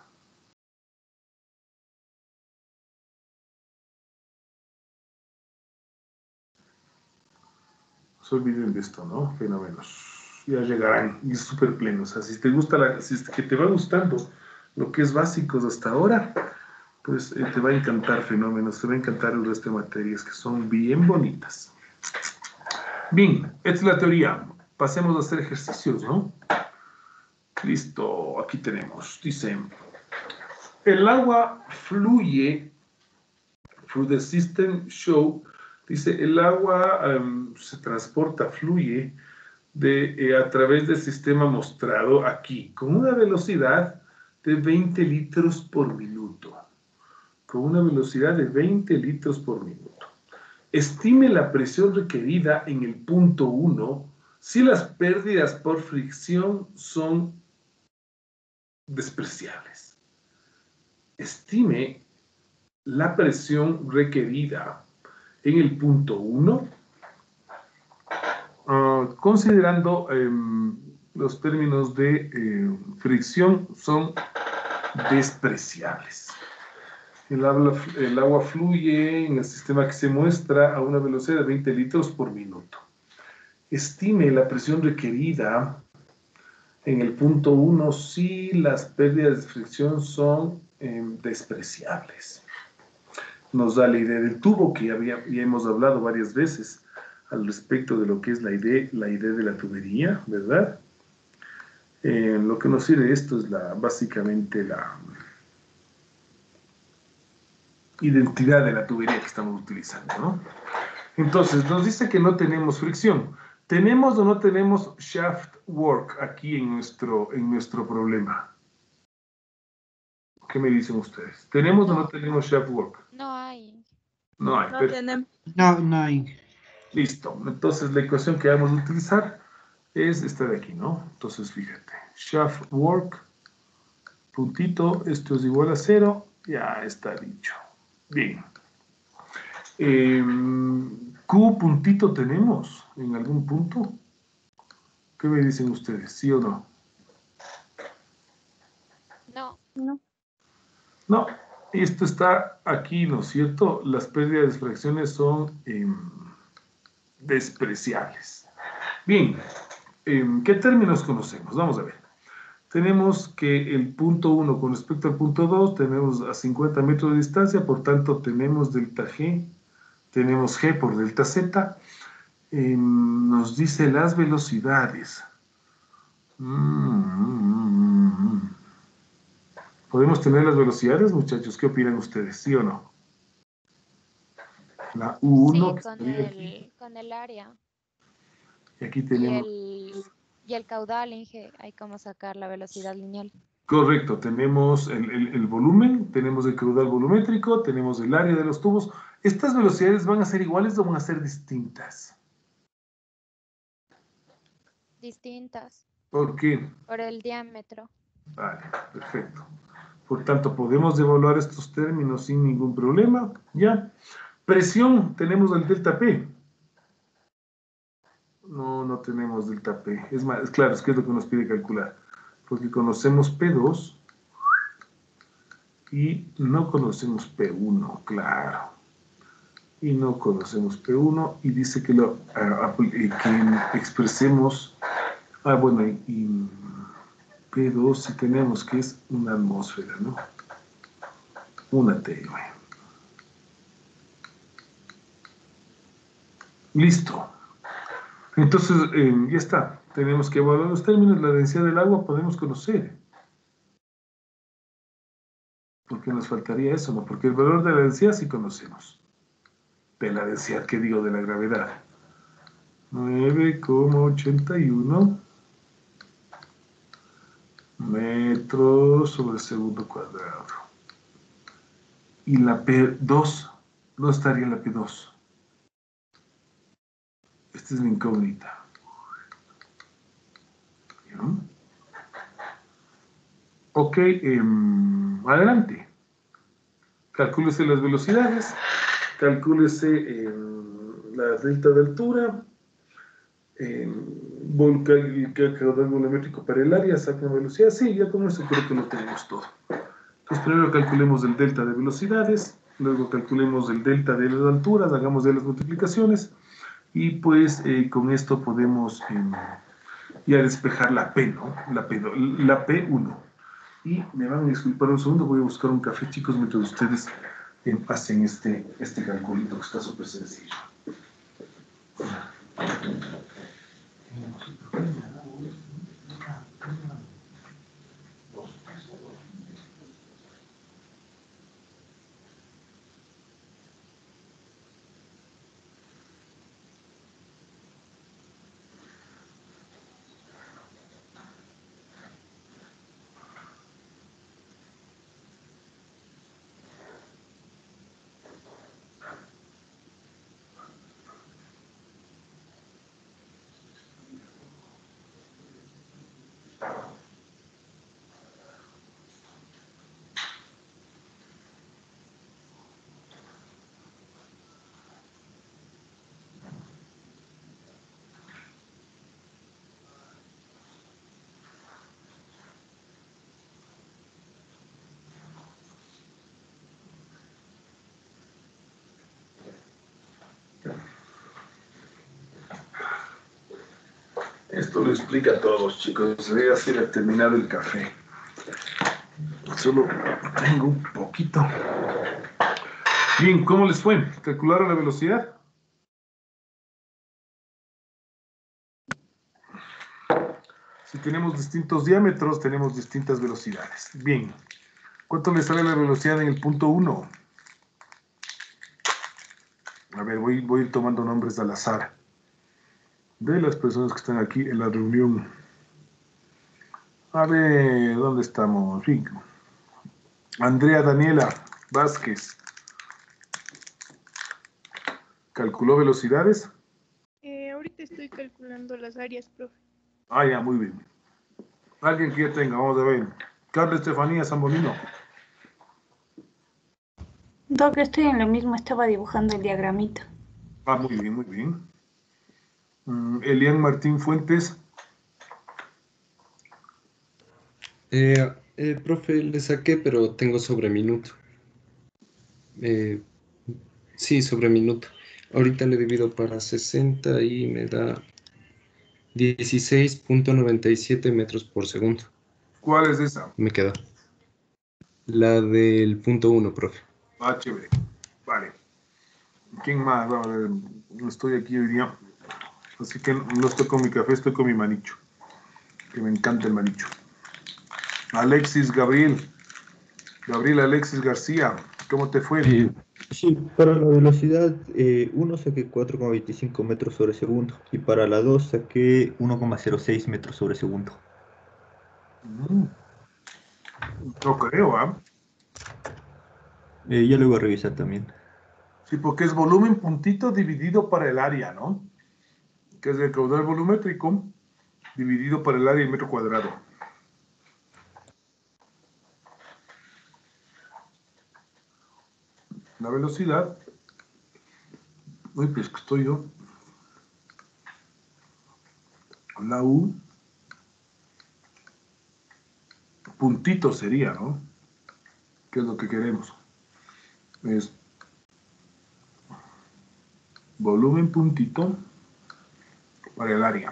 A: No se olviden de esto, ¿no? Fenómenos. Ya llegarán y es súper pleno. O sea, si te gusta, la, si es que te va gustando lo que es básicos hasta ahora, pues eh, te va a encantar fenómenos, te va a encantar el resto de materias que son bien bonitas. Bien, esta es la teoría. Pasemos a hacer ejercicios, ¿no? Listo, aquí tenemos. Dice, el agua fluye, For the system show, dice, el agua um, se transporta, fluye de, eh, a través del sistema mostrado aquí, con una velocidad de veinte litros por minuto. Con una velocidad de veinte litros por minuto. Estime la presión requerida en el punto uno si las pérdidas por fricción son despreciables. Estime la presión requerida en el punto uno, uh, considerando eh, los términos de eh, fricción son despreciables. El agua, el agua fluye en el sistema que se muestra a una velocidad de veinte litros por minuto. Estime la presión requerida en el punto uno si las pérdidas de fricción son eh, despreciables. Nos da la idea del tubo, que ya, había, ya hemos hablado varias veces al respecto de lo que es la idea, la idea de la tubería, ¿verdad? Eh, lo que nos sirve esto es la, básicamente la identidad de la tubería que estamos utilizando, ¿no? Entonces, nos dice que no tenemos fricción. ¿Tenemos o no tenemos shaft work aquí en nuestro, en nuestro problema? ¿Qué me dicen ustedes? ¿Tenemos no. o no tenemos shaft work?
C: No hay.
A: No hay.
B: No
A: Pero...
B: tenemos.
G: No, no hay.
A: Listo. Entonces, la ecuación que vamos a utilizar es esta de aquí, ¿no? Entonces, fíjate. Shaft work, puntito, esto es igual a cero. Ya está dicho. Bien. Eh, Q puntito tenemos en algún punto. ¿Qué me dicen ustedes? ¿Sí o no?
C: No.
B: No.
A: No. Esto está aquí, ¿no es cierto? Las pérdidas de fracciones son eh, despreciables. Bien. Eh, ¿Qué términos conocemos? Vamos a ver. Tenemos que el punto uno con respecto al punto dos tenemos a cincuenta metros de distancia, por tanto tenemos delta G. Tenemos G por delta Z, eh, nos dice las velocidades. Mm, ¿Podemos tener las velocidades, muchachos? ¿Qué opinan ustedes? ¿Sí o no? La U uno.
C: Sí, con el, con el área.
A: Y aquí
C: Y
A: tenemos...
C: el, y el caudal, Inge, hay como sacar la velocidad lineal.
A: Correcto, tenemos el, el, el volumen, tenemos el caudal volumétrico, tenemos el área de los tubos. ¿Estas velocidades van a ser iguales o van a ser distintas?
C: Distintas.
A: ¿Por qué?
C: Por el diámetro.
A: Vale, perfecto. Por tanto, podemos evaluar estos términos sin ningún problema. ¿Ya? Presión, tenemos el delta P. No, no tenemos delta P. Es más, es claro, es que es lo que nos pide calcular. Porque conocemos P dos y no conocemos P uno, claro. Y no conocemos P uno y dice que, lo, uh, que expresemos... Ah, bueno, y, y P dos si tenemos que es una atmósfera, ¿no? Una tenue. Listo. Entonces, eh, ya está. Tenemos que evaluar los términos. La densidad del agua podemos conocer. Porque nos faltaría eso, ¿no? Porque el valor de la densidad sí conocemos. De la densidad, ¿qué digo? De la gravedad. nueve coma ochenta y uno metros sobre segundo cuadrado. Y la P dos, no estaría en la P dos. Esta es la incógnita. ¿No? Ok, eh, adelante. Calcúlese las velocidades, calcúlese eh, la delta de altura, eh, el caudal volumétrico para el área, saca la velocidad. Sí, ya con eso creo que lo tenemos todo. Entonces primero calculemos el delta de velocidades, luego calculemos el delta de las alturas, hagamos de las multiplicaciones y pues eh, con esto podemos eh, ya despejar la P, ¿no? La P, la P uno. Y me van a disculpar un segundo, voy a buscar un café, chicos, mientras ustedes eh, hacen este, este calculito que está súper sencillo. Esto lo explica a todos, chicos. Voy a hacer terminado el café. Solo tengo un poquito. Bien, ¿cómo les fue? ¿Calcularon la velocidad? Si tenemos distintos diámetros, tenemos distintas velocidades. Bien. ¿Cuánto le sale la velocidad en el punto uno? A ver, voy, voy a ir tomando nombres al azar de las personas que están aquí en la reunión. A ver, ¿dónde estamos? Sí. Andrea Daniela Vázquez. ¿Calculó velocidades?
I: Eh, ahorita estoy calculando las áreas, profe.
A: Ah, ya, muy bien. Alguien que ya tenga, vamos a ver. Carla Estefanía Zambolino.
J: Doc, estoy en lo mismo, estaba dibujando el diagramita.
A: Ah, muy bien, muy bien. Mm, Elian Martín Fuentes.
H: Eh, eh, profe, le saqué, pero tengo sobre minuto. Eh, sí, sobre minuto. Ahorita le divido para sesenta y me da dieciséis punto noventa y siete metros por segundo.
A: ¿Cuál es esa?
H: Me queda. La del punto uno, profe.
A: Ah, chévere. Vale. ¿Quién más? Vamos a ver. No estoy aquí hoy día. Así que no estoy con mi café, estoy con mi manicho. Que me encanta el manicho. Alexis Gabriel. Gabriel Alexis García. ¿Cómo te fue?
K: Eh, sí, para la velocidad uno saqué cuatro coma veinticinco metros sobre segundo y para la dos saqué uno coma cero seis metros sobre segundo.
A: Mm. No creo, ¿ah?
K: Eh, ya lo voy a revisar también.
A: Sí, porque es volumen puntito dividido para el área, ¿no? Que es el caudal volumétrico dividido por el área en metro cuadrado. La velocidad. Uy, pues que estoy yo. La U. Puntito sería, ¿no? ¿Qué es lo que queremos? Es volumen puntito para el área.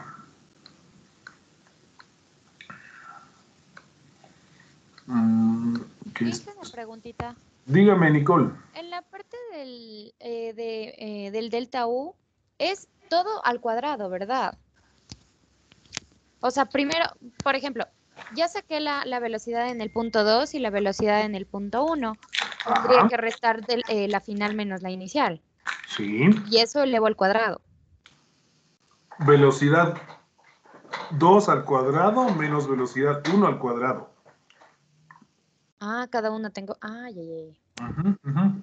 A: Mm, ¿qué es?
C: Hice una preguntita.
A: Dígame, Nicole.
C: En la parte del, eh, de, eh, del delta U es todo al cuadrado, ¿verdad? O sea, primero, por ejemplo, ya saqué la, la velocidad en el punto dos y la velocidad en el punto uno. Tendría
A: Ajá.
C: que restar del- eh, la final menos la inicial.
A: Sí.
C: Y eso elevo al cuadrado.
A: Velocidad dos al cuadrado menos velocidad uno al cuadrado.
C: Ah, cada uno tengo. Ah, ya, ya, ya.
A: Ujú, ujú.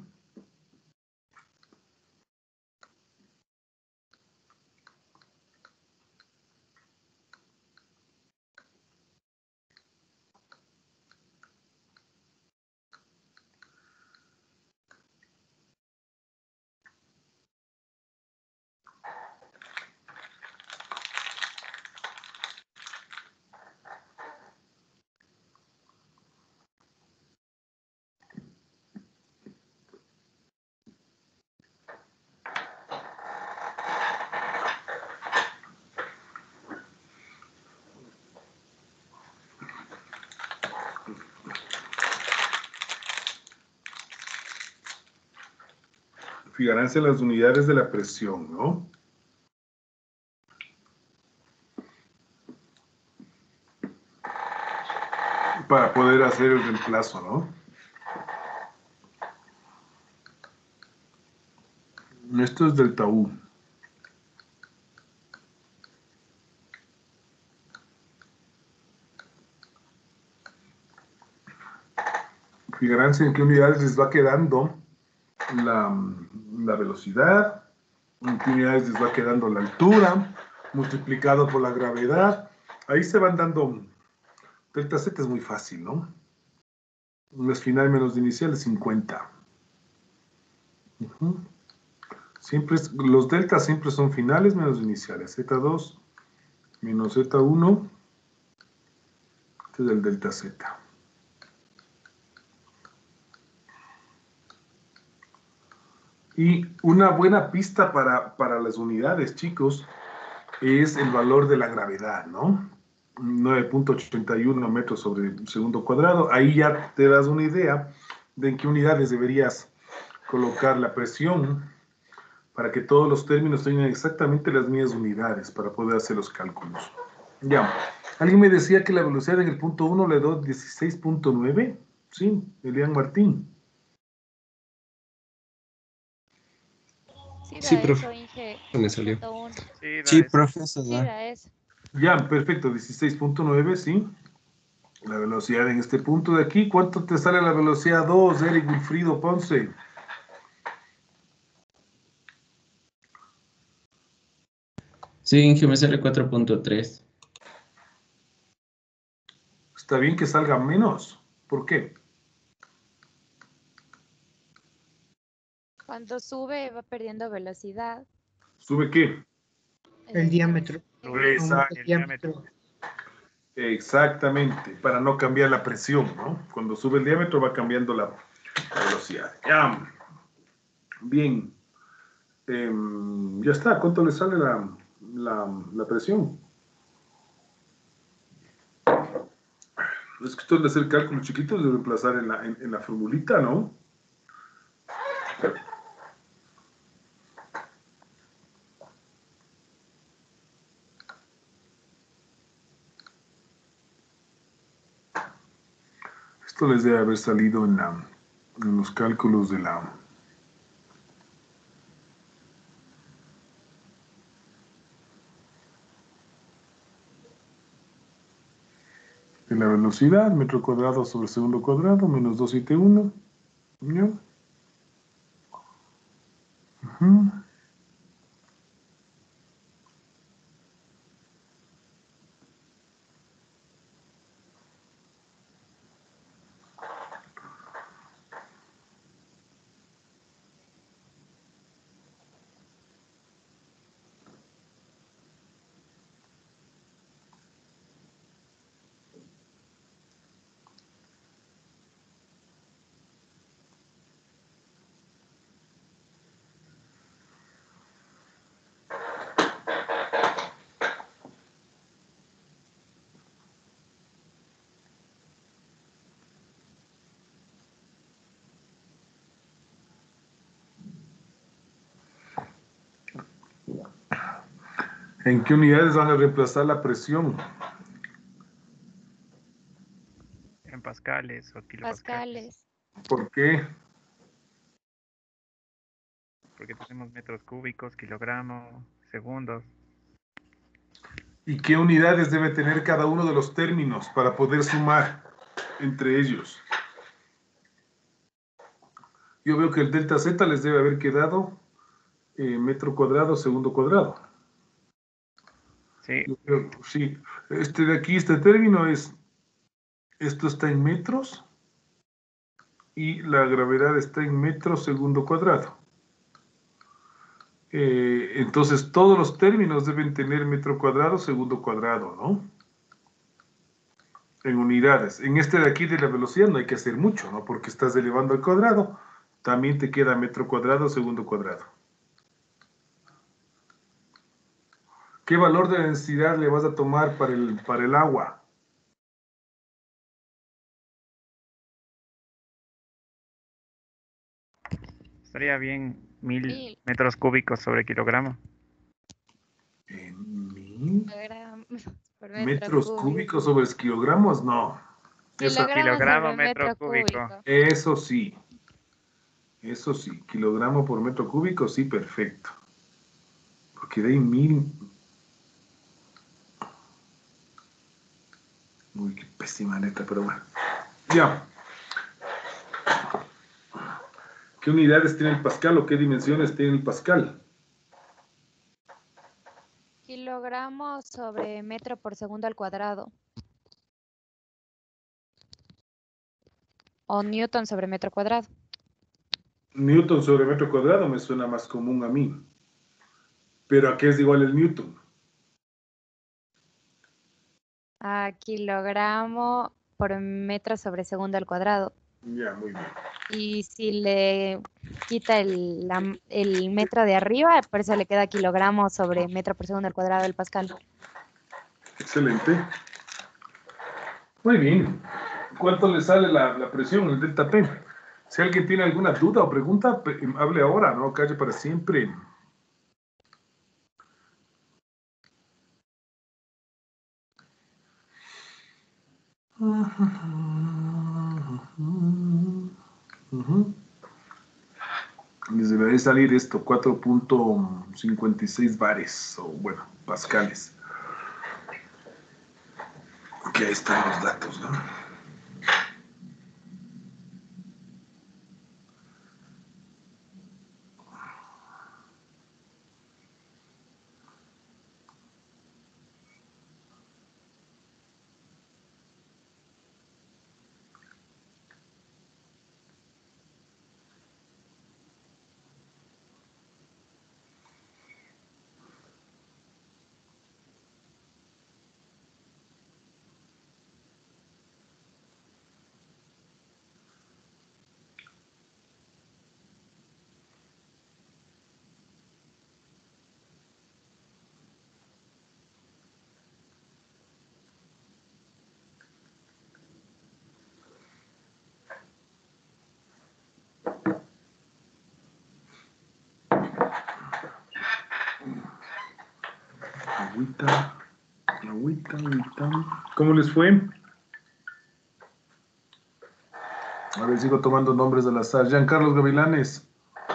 A: Fijarse las unidades de la presión, ¿no? Para poder hacer el reemplazo, ¿no? Esto es delta U. Fijarse en qué unidades les va quedando la, la velocidad, en qué unidades les va quedando la altura, multiplicado por la gravedad. Ahí se van dando. Delta Z es muy fácil, ¿no? Las final menos inicial es cincuenta. Uh-huh. Siempre es, los deltas siempre son finales menos iniciales. Z dos menos Z uno. Este es el delta Z. Y una buena pista para, para las unidades, chicos, es el valor de la gravedad, ¿no? nueve punto ochenta y uno metros sobre segundo cuadrado. Ahí ya te das una idea de en qué unidades deberías colocar la presión para que todos los términos tengan exactamente las mismas unidades para poder hacer los cálculos. Ya. Alguien me decía que la velocidad en el punto uno le dio dieciséis punto nueve. Sí, Elian Martín.
C: Sí,
H: Sí,
C: da
H: profe.
C: eso, Inge.
H: Me salió.
C: Punto uno.
E: Sí, da
G: Sí,
E: eso.
G: profesor.
C: Sí, da eso.
A: Ya, perfecto, dieciséis punto nueve, sí. La velocidad en este punto de aquí. ¿Cuánto te sale la velocidad dos, Eric Wilfrido Ponce?
L: Sí, Inge, me sale cuatro punto tres.
A: Está bien que salga menos. ¿Por qué?
C: Cuando sube va perdiendo velocidad.
A: ¿Sube qué?
D: El diámetro. Aumenta
A: Exacto.
D: el diámetro.
A: Exactamente, para no cambiar la presión, ¿no? Cuando sube el diámetro va cambiando la velocidad. Ya. Bien. Em, ya está. ¿Cuánto le sale la, la, la presión? Es que esto de hacer cálculos chiquitos de reemplazar en la, en, en la formulita, ¿no? Esto les debe haber salido en, la, en los cálculos de la... de la velocidad, metro cuadrado sobre segundo cuadrado, menos doscientos setenta y uno. ¿Ya? Uh-huh. ¿En qué unidades van a reemplazar la presión?
E: En pascales o kilopascales.
C: Pascales.
A: ¿Por qué?
E: Porque tenemos metros cúbicos, kilogramos, segundos.
A: ¿Y qué unidades debe tener cada uno de los términos para poder sumar entre ellos? Yo veo que el delta Z les debe haber quedado eh, metro cuadrado, segundo cuadrado.
E: Sí.
A: Yo creo, sí. Este de aquí, este término es, esto está en metros y la gravedad está en metros segundo cuadrado. Eh, entonces, todos los términos deben tener metro cuadrado, segundo cuadrado, ¿no? En unidades. En este de aquí de la velocidad no hay que hacer mucho, ¿no? Porque estás elevando al cuadrado, también te queda metro cuadrado, segundo cuadrado. ¿Qué valor de densidad le vas a tomar para el, para el agua?
E: Estaría bien mil
C: Mil.
E: metros cúbicos sobre kilogramo.
A: ¿En mil?
C: Kilogramos por metro
A: ¿Metros
C: cúbico.
A: cúbicos sobre kilogramos? No. Eso,
C: Kilogramos
E: Kilogramo,
C: sobre
E: metro
C: metro
E: cúbico.
C: cúbico.
A: eso sí. Eso sí. Kilogramo por metro cúbico, sí, perfecto. Porque de ahí mil... Uy, qué pésima neta, pero bueno. Ya. ¿Qué unidades tiene el Pascal o qué dimensiones tiene el Pascal?
C: Kilogramos sobre metro por segundo al cuadrado. O newton sobre metro cuadrado.
A: Newton sobre metro cuadrado me suena más común a mí. Pero ¿a qué es igual el Newton?
C: A kilogramo por metro sobre segundo al cuadrado.
A: Ya, muy bien.
C: y si le quita el, la- el metro de arriba, por eso le queda kilogramos sobre metro por segundo al cuadrado del pascal.
A: Excelente. Muy bien. ¿Cuánto le sale la, la presión, el delta P? Si alguien tiene alguna duda o pregunta, pe- hable ahora, no calle para siempre. Ujú. Les debería salir esto, cuatro punto cincuenta y seis bares, o bueno, pascales. Que ahí están los datos, ¿no? Agüita, agüita, agüita. ¿Cómo les fue? A ver, sigo tomando nombres al azar. Giancarlos Gavilanes,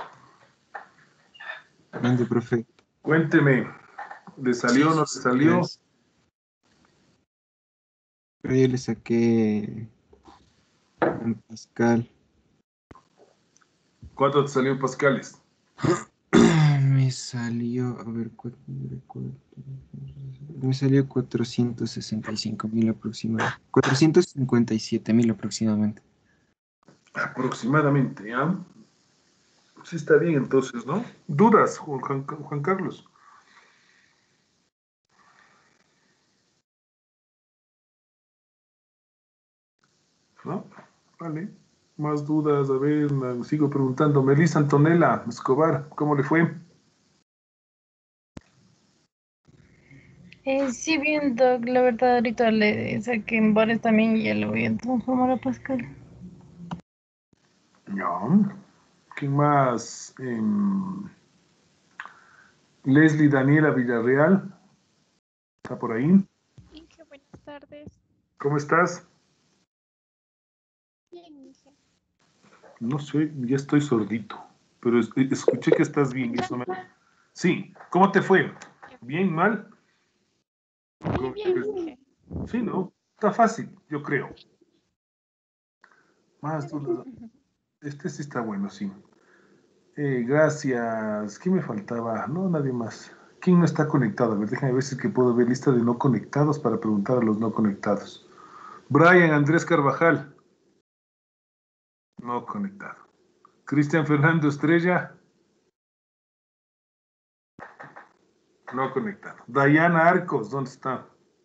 G: Grande, profe.
A: cuénteme. ¿Le salió o no le salió?
G: Gracias. Pero yo le saqué un Pascal.
A: ¿Cuánto te salió en pascales?
G: Me salió, a ver, cu- me salió cuatrocientos sesenta y cinco mil aproximadamente. cuatrocientos cincuenta y siete mil aproximadamente.
A: Aproximadamente, ¿ya? Sí está bien entonces, ¿no? ¿Dudas, Juan, Juan- Juan Carlos? ¿No? Vale. Más dudas, a ver, me sigo preguntando. Melissa Antonella Escobar, ¿cómo le fue?
I: Eh, sí, bien, Doc, la verdad ahorita le saqué en bares también y ya lo voy a transformar a Pascal.
A: Ya. ¿Quién más? Em, Leslie Daniela Villarreal, ¿está por ahí?
I: Inge, buenas tardes.
A: ¿Cómo estás?
I: Bien, Inge.
A: No sé, ya estoy sordito, pero es- escuché que estás bien. Eso me... Sí, ¿cómo te fue? ¿Bien, mal?
I: Sí, bien, Inge.
A: Sí, ¿no? Está fácil, yo creo. Más dudas. Este sí está bueno, sí. Eh, gracias. ¿Qué me faltaba? No, nadie más. ¿Quién no está conectado? A ver, déjame ver si es que puedo ver lista de no conectados para preguntar a los no conectados. Brian Andrés Carvajal. No conectado. Cristian Fernando Estrella. No conectado. Dayana Arcos, ¿dónde está?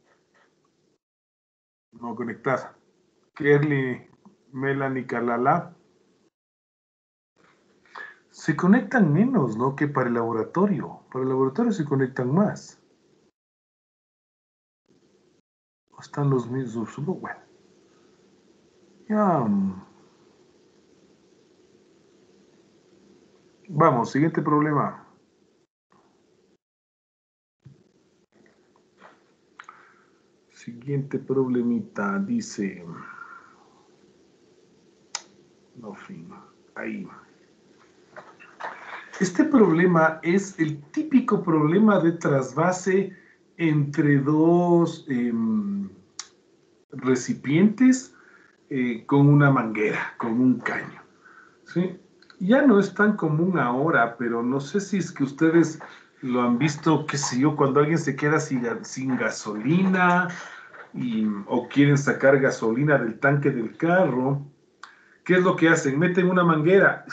A: No conectada. Kerly Melanie Calala. Se conectan menos, ¿no? Que para el laboratorio. Para el laboratorio se conectan más. Están los mismos. Bueno. Ya. mm. Vamos, siguiente problema. Siguiente problemita. Dice. No, fin. Ahí. Este problema es el típico problema de trasvase entre dos em, recipientes eh, con una manguera, con un caño. ¿Sí? Ya no es tan común ahora, pero no sé si es que ustedes lo han visto, qué sé yo, cuando alguien se queda sin, sin gasolina y, o quieren sacar gasolina del tanque del carro. ¿Qué es lo que hacen? Meten una manguera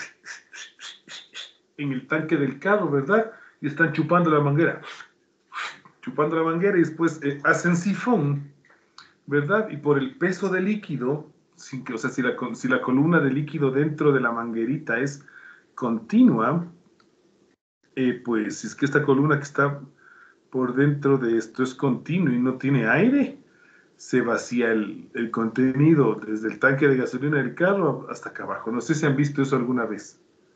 A: en el tanque del carro, ¿verdad? Y están chupando la manguera. Chupando la manguera y después eh, hacen sifón, ¿verdad? Y por el peso del líquido sin que, o sea, si la, si la columna de líquido dentro de la manguerita es continua, eh, pues si es que esta columna que está por dentro de esto es continuo y no tiene aire, se vacía el, el contenido desde el tanque de gasolina del carro hasta acá abajo. No sé si han visto eso alguna vez.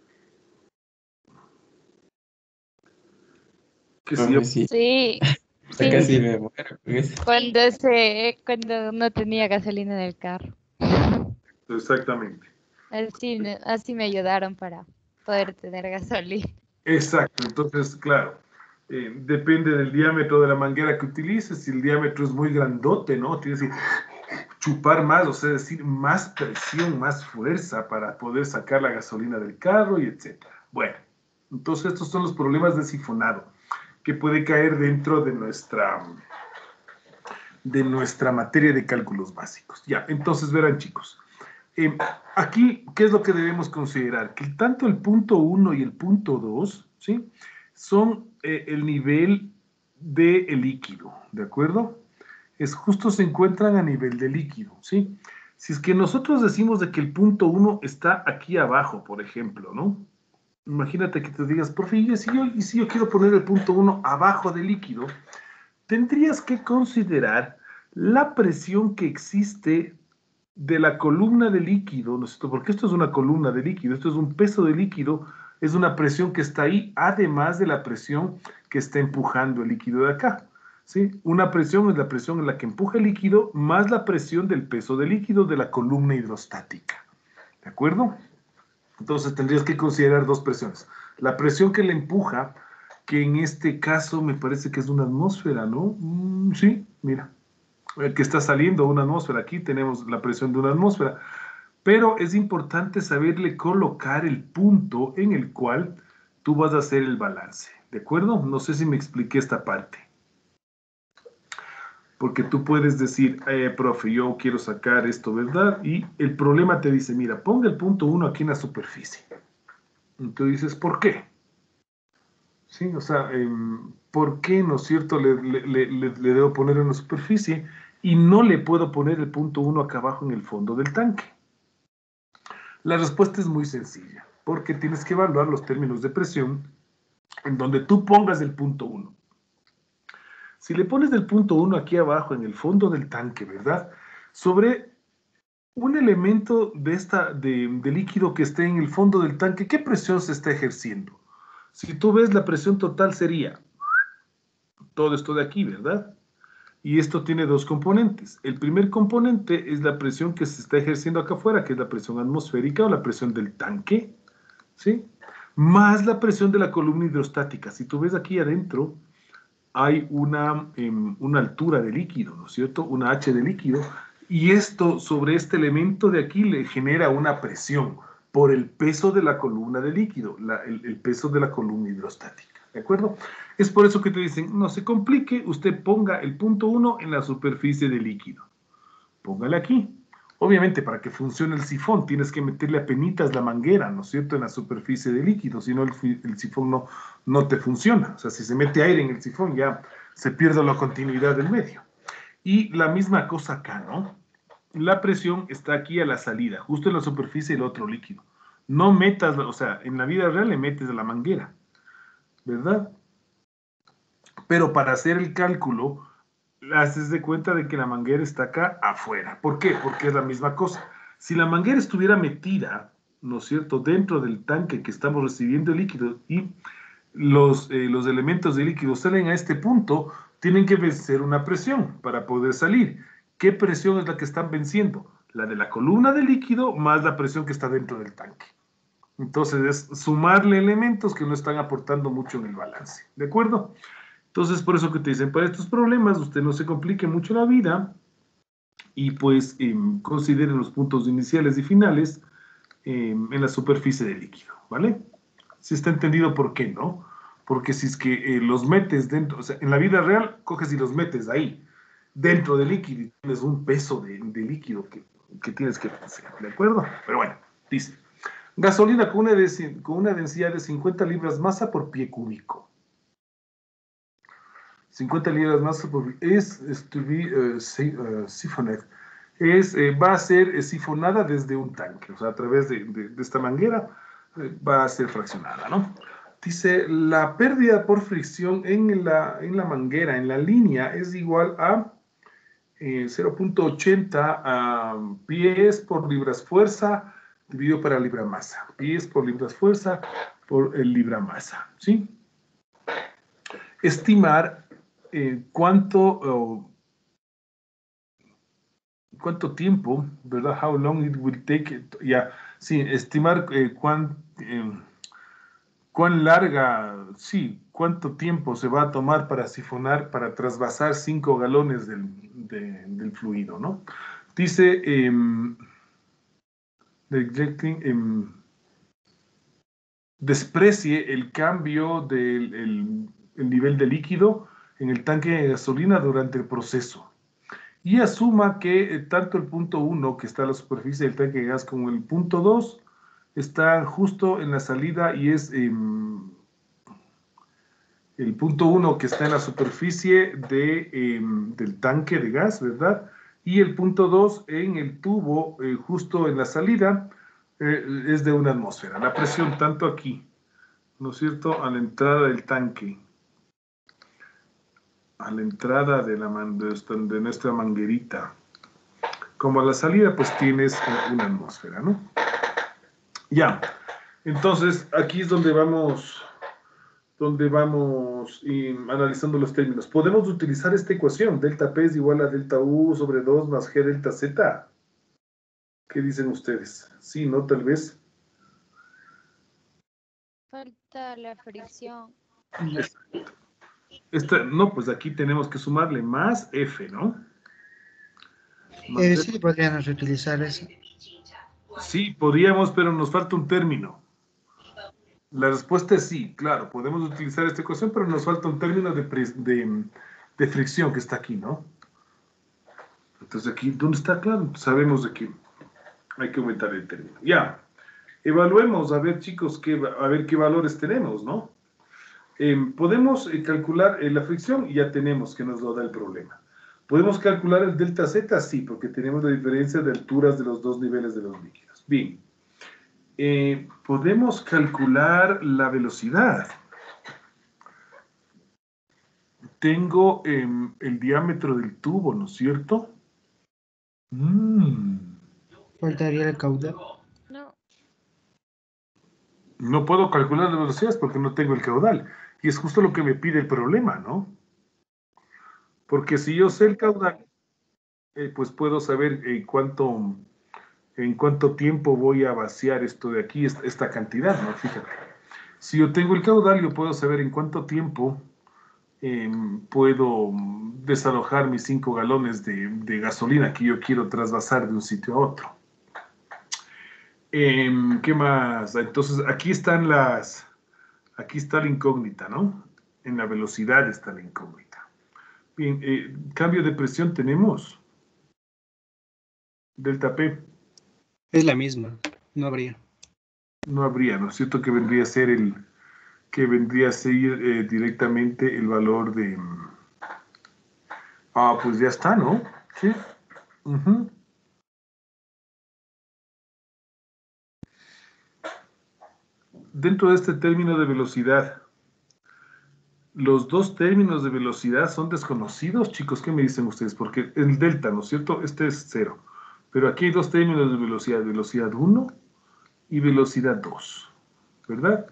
A: ¿Qué sí?
L: Sí.
C: Sí,
L: Ya
C: sí.
L: casi me muero con eso.
C: Cuando, se, cuando no tenía gasolina en el carro.
A: Exactamente.
C: Así, me- así me ayudaron para poder tener gasolina.
A: Exacto. Entonces, claro, eh, depende del diámetro de la manguera que utilices. Si el diámetro es muy grandote, ¿no? Tienes que chupar más, o sea, decir, más presión, más fuerza para poder sacar la gasolina del carro y etcétera. Bueno, entonces estos son los problemas de sifonado que puede caer dentro de nuestra, de nuestra materia de cálculos básicos. Ya, entonces verán, chicos. Eh, aquí, ¿qué es lo que debemos considerar? Que tanto el punto uno y el punto dos, ¿sí? Son eh, el nivel del líquido, ¿de acuerdo? Es justo se encuentran a nivel de líquido, ¿sí? Si es que nosotros decimos de que el punto uno está aquí abajo, por ejemplo, ¿no? Imagínate que te digas, profe, y si yo, y si yo quiero poner el punto uno abajo del líquido, tendrías que considerar la presión que existe de la columna de líquido, ¿no es cierto? Porque esto es una columna de líquido, esto es un peso de líquido, es una presión que está ahí, además de la presión que está empujando el líquido de acá, ¿sí? Una presión es la presión en la que empuja el líquido, más la presión del peso de líquido de la columna hidrostática, ¿de acuerdo? Entonces tendrías que considerar dos presiones. La presión que le empuja, que en este caso me parece que es una atmósfera, ¿no? Mm, sí, mira, que está saliendo una atmósfera. Aquí tenemos la presión de una atmósfera. Pero es importante saberle colocar el punto en el cual tú vas a hacer el balance. ¿De acuerdo? No sé si me expliqué esta parte. Porque tú puedes decir, eh, profe, yo quiero sacar esto, ¿verdad? Y el problema te dice, mira, ponga el punto uno aquí en la superficie. Y tú dices, ¿por qué? Sí, o sea, eh, ¿por qué, no es cierto, le, le, le, le debo poner en la superficie y no le puedo poner el punto uno acá abajo en el fondo del tanque? La respuesta es muy sencilla, porque tienes que evaluar los términos de presión en donde tú pongas el punto uno. Si le pones el punto uno aquí abajo en el fondo del tanque, ¿verdad? Sobre un elemento de, esta, de, de líquido que esté en el fondo del tanque, ¿qué presión se está ejerciendo? Si tú ves, la presión total sería todo esto de aquí, ¿verdad? Y esto tiene dos componentes. El primer componente es la presión que se está ejerciendo acá afuera, que es la presión atmosférica o la presión del tanque, ¿sí? Más la presión de la columna hidrostática. Si tú ves aquí adentro, hay una, eh, una altura de líquido, ¿no es cierto? Una H de líquido. Y esto, sobre este elemento de aquí, le genera una presión por el peso de la columna de líquido, la, el, el peso de la columna hidrostática, ¿de acuerdo? Es por eso que te dicen, no se complique, usted ponga el punto uno en la superficie del líquido. Póngale aquí. Obviamente, para que funcione el sifón, tienes que meterle a penitas la manguera, ¿no es cierto?, en la superficie del líquido, si no el, el sifón no, no te funciona. O sea, si se mete aire en el sifón, ya se pierde la continuidad del medio. Y la misma cosa acá, ¿no? La presión está aquí a la salida, justo en la superficie del otro líquido. No metas, o sea, en la vida real le metes a la manguera, ¿verdad? Pero para hacer el cálculo, haces de cuenta de que la manguera está acá afuera. ¿Por qué? Porque es la misma cosa. Si la manguera estuviera metida, ¿no es cierto?, dentro del tanque que estamos recibiendo el líquido y los, eh, los elementos de líquido salen a este punto, tienen que vencer una presión para poder salir. ¿Qué presión es la que están venciendo? La de la columna de líquido más la presión que está dentro del tanque. Entonces es sumarle elementos que no están aportando mucho en el balance. ¿De acuerdo? Entonces, por eso que te dicen, para estos problemas, usted no se complique mucho la vida y pues eh, considere los puntos iniciales y finales eh, en la superficie del líquido, ¿vale? Si está entendido por qué, ¿no? Porque si es que eh, los metes dentro, o sea, en la vida real, coges y los metes ahí, dentro del líquido, y tienes un peso de, de líquido que, que tienes que hacer, ¿de acuerdo? Pero bueno, dice, gasolina con una, de, con una densidad de cincuenta libras masa por pie cúbico. cincuenta libras más por, es, es to be uh, siphoned es, eh, va a ser eh, sifonada desde un tanque, o sea, a través de, de- de esta manguera eh, va a ser fraccionada, ¿no? Dice, la pérdida por fricción en la, en la manguera, en la línea, es igual a eh, cero punto ochenta ah, pies por libras fuerza dividido para libra masa. Pies por libras fuerza por el libra masa, ¿sí? Estimar eh, cuánto, oh, cuánto tiempo, ¿verdad? How long it will take, it- ya, sí, estimar eh, cuán, eh, cuán larga, sí, cuánto tiempo se va a tomar para sifonar, para trasvasar cinco galones del, de- del fluido, ¿no? Dice, em, neglecting, em, desprecie el cambio del el- el nivel de líquido en el tanque de gasolina durante el proceso. Y asuma que eh, tanto el punto uno, que está a la superficie del tanque de gas, como el punto dos, están justo en la salida y es em, el punto uno que está en la superficie de, em, del tanque de gas, ¿verdad? Y el punto dos en el tubo, eh, justo en la salida, eh, es de una atmósfera. La presión tanto aquí, ¿no es cierto?, a la entrada del tanque, a la entrada de, la man- de, esta- de nuestra manguerita, como a la salida, pues tienes eh, una atmósfera, ¿no? Ya, entonces aquí es donde vamos, donde vamos y, analizando los términos. Podemos utilizar esta ecuación, delta P es igual a delta U sobre dos más G delta Z. ¿Qué dicen ustedes? Sí, ¿no? Tal vez.
C: Falta la fricción.
A: Esta, no, pues aquí tenemos que sumarle más F, ¿no? Más
D: Eh,
A: F.
D: sí, podríamos reutilizar eso.
A: Sí, podríamos, pero nos falta un término. La respuesta es sí, claro, podemos utilizar esta ecuación, pero nos falta un término de, pres- de, de fricción que está aquí, ¿no? Entonces aquí, ¿dónde está? Claro, sabemos de que hay que aumentar el término. Ya, evaluemos, a ver chicos, qué, a ver qué valores tenemos, ¿no? Em, podemos eh, calcular eh, la fricción y ya tenemos que nos lo da el problema. ¿Podemos calcular el delta Z? Sí, porque tenemos la diferencia de alturas de los dos niveles de los líquidos. Bien. Eh, podemos calcular la velocidad. Tengo em, el diámetro del tubo, ¿no es cierto? Mm,
D: Faltaría el caudal.
C: No,
A: no puedo calcular las velocidades porque no tengo el caudal. Y es justo lo que me pide el problema, ¿no? Porque si yo sé el caudal, eh, pues puedo saber en cuánto, en cuánto tiempo voy a vaciar esto de aquí, esta, esta cantidad, ¿no? Fíjate. Si yo tengo el caudal, yo puedo saber en cuánto tiempo em, puedo desalojar mis cinco galones de, de gasolina que yo quiero trasvasar de un sitio a otro. Em, ¿qué más? Entonces, aquí están las, aquí está la incógnita, ¿no? En la velocidad está la incógnita. Bien, eh, cambio de presión tenemos. Delta P.
M: Es la misma, no habría.
A: No habría, ¿no es cierto? Que vendría a ser el, que vendría a ser eh, directamente el valor de... Ah, pues ya está, ¿no? Sí. Ujú. Dentro de este término de velocidad, los dos términos de velocidad son desconocidos, chicos. ¿Qué me dicen ustedes? Porque el delta, ¿no es cierto? Este es cero. Pero aquí hay dos términos de velocidad, velocidad uno y velocidad dos, ¿verdad?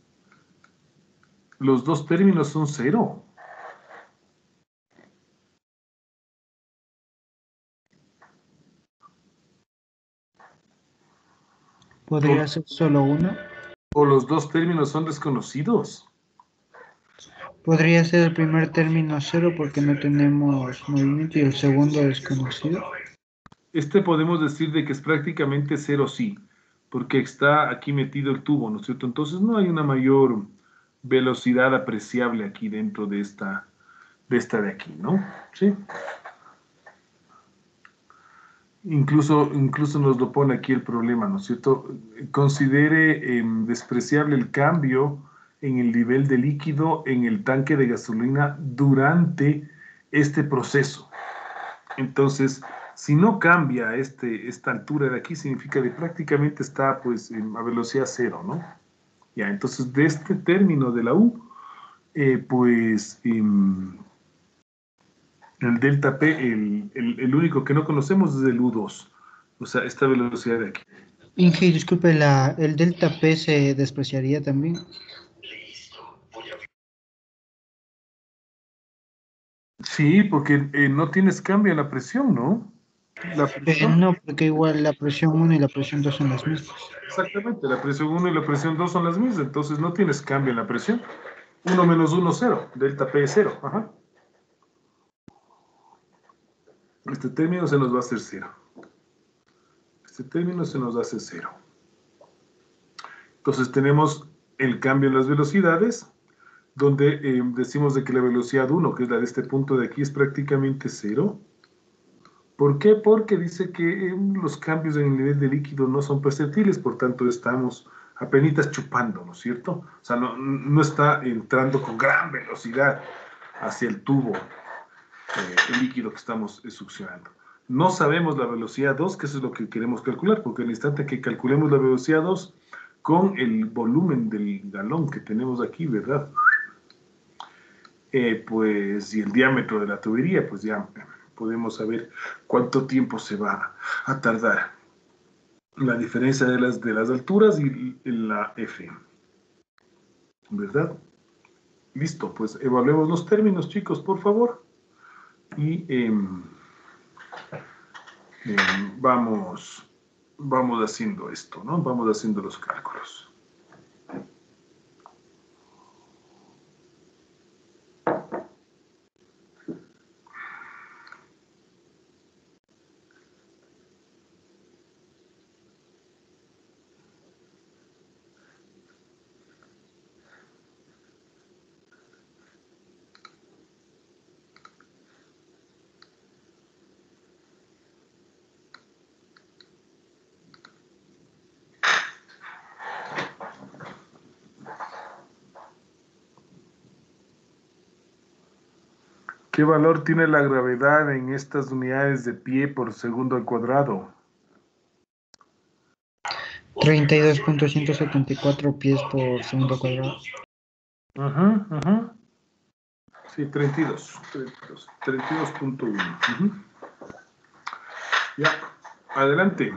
A: Los dos términos son cero.
D: ¿Podría ser solo uno?
A: O los dos términos son desconocidos.
D: Podría ser el primer término cero porque no tenemos movimiento y el segundo desconocido.
A: Este podemos decir de que es prácticamente cero sí, porque está aquí metido el tubo, ¿no es cierto? Entonces no hay una mayor velocidad apreciable aquí dentro de esta, de esta de aquí, ¿no? Sí. Incluso, incluso nos lo pone aquí el problema, ¿no es cierto? Considere eh, despreciable el cambio en el nivel de líquido en el tanque de gasolina durante este proceso. Entonces, Si no cambia este, esta altura de aquí, significa que prácticamente está pues en- a velocidad cero, ¿no? Ya, entonces de este término de la U, eh, pues em, el delta P, el, el- el único que no conocemos es el U dos, o sea, esta velocidad de aquí.
D: Inge, disculpe, la, el delta P se despreciaría también.
A: Sí, porque eh, no tienes cambio en la presión, ¿no? La
D: Eh,
A: presión,
D: no, porque igual la presión uno y la presión dos son las mismas.
A: exactamente, la presión uno y la presión dos son las mismas, entonces no tienes cambio en la presión. Uno menos uno, cero, delta P es cero, ajá. Este término se nos va a hacer cero. Este término se nos hace cero. Entonces tenemos el cambio en las velocidades, donde eh, decimos de que la velocidad uno, que es la de este punto de aquí, es prácticamente cero. ¿Por qué? Porque dice que eh, los cambios en el nivel de líquido no son perceptibles, por tanto estamos apenas chupando, ¿no es cierto? O sea, no, no está entrando con gran velocidad hacia el tubo eh, el líquido que estamos eh, succionando. No sabemos la velocidad dos, que eso es lo que queremos calcular, porque en el instante que calculemos la velocidad dos con el volumen del galón que tenemos aquí, ¿verdad? Eh, pues, y el diámetro de la tubería, pues ya podemos saber cuánto tiempo se va a tardar. La diferencia de las, de las alturas y la F. ¿Verdad? Listo, pues evaluemos los términos, chicos, por favor. Y... Eh, Eh, vamos, vamos haciendo esto, ¿no? Vamos haciendo los cálculos. ¿Qué valor tiene la gravedad en estas unidades de pie por segundo al cuadrado?
D: treinta y dos punto ciento setenta y cuatro pies por segundo cuadrado.
A: Ajá, ajá. Sí, treinta y dos, treinta y dos punto uno. Uh-huh. Ya, adelante.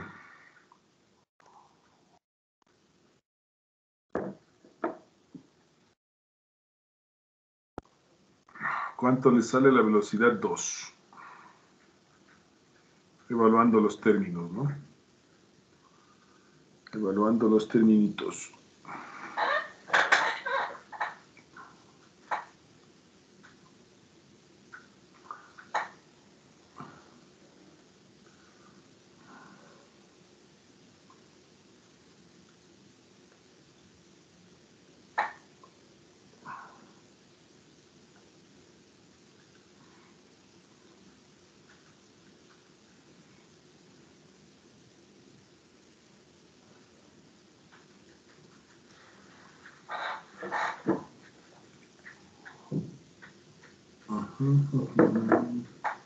A: ¿Cuánto le sale la velocidad dos? Evaluando los términos, ¿no? Evaluando los términitos. Uh-huh, uh-huh.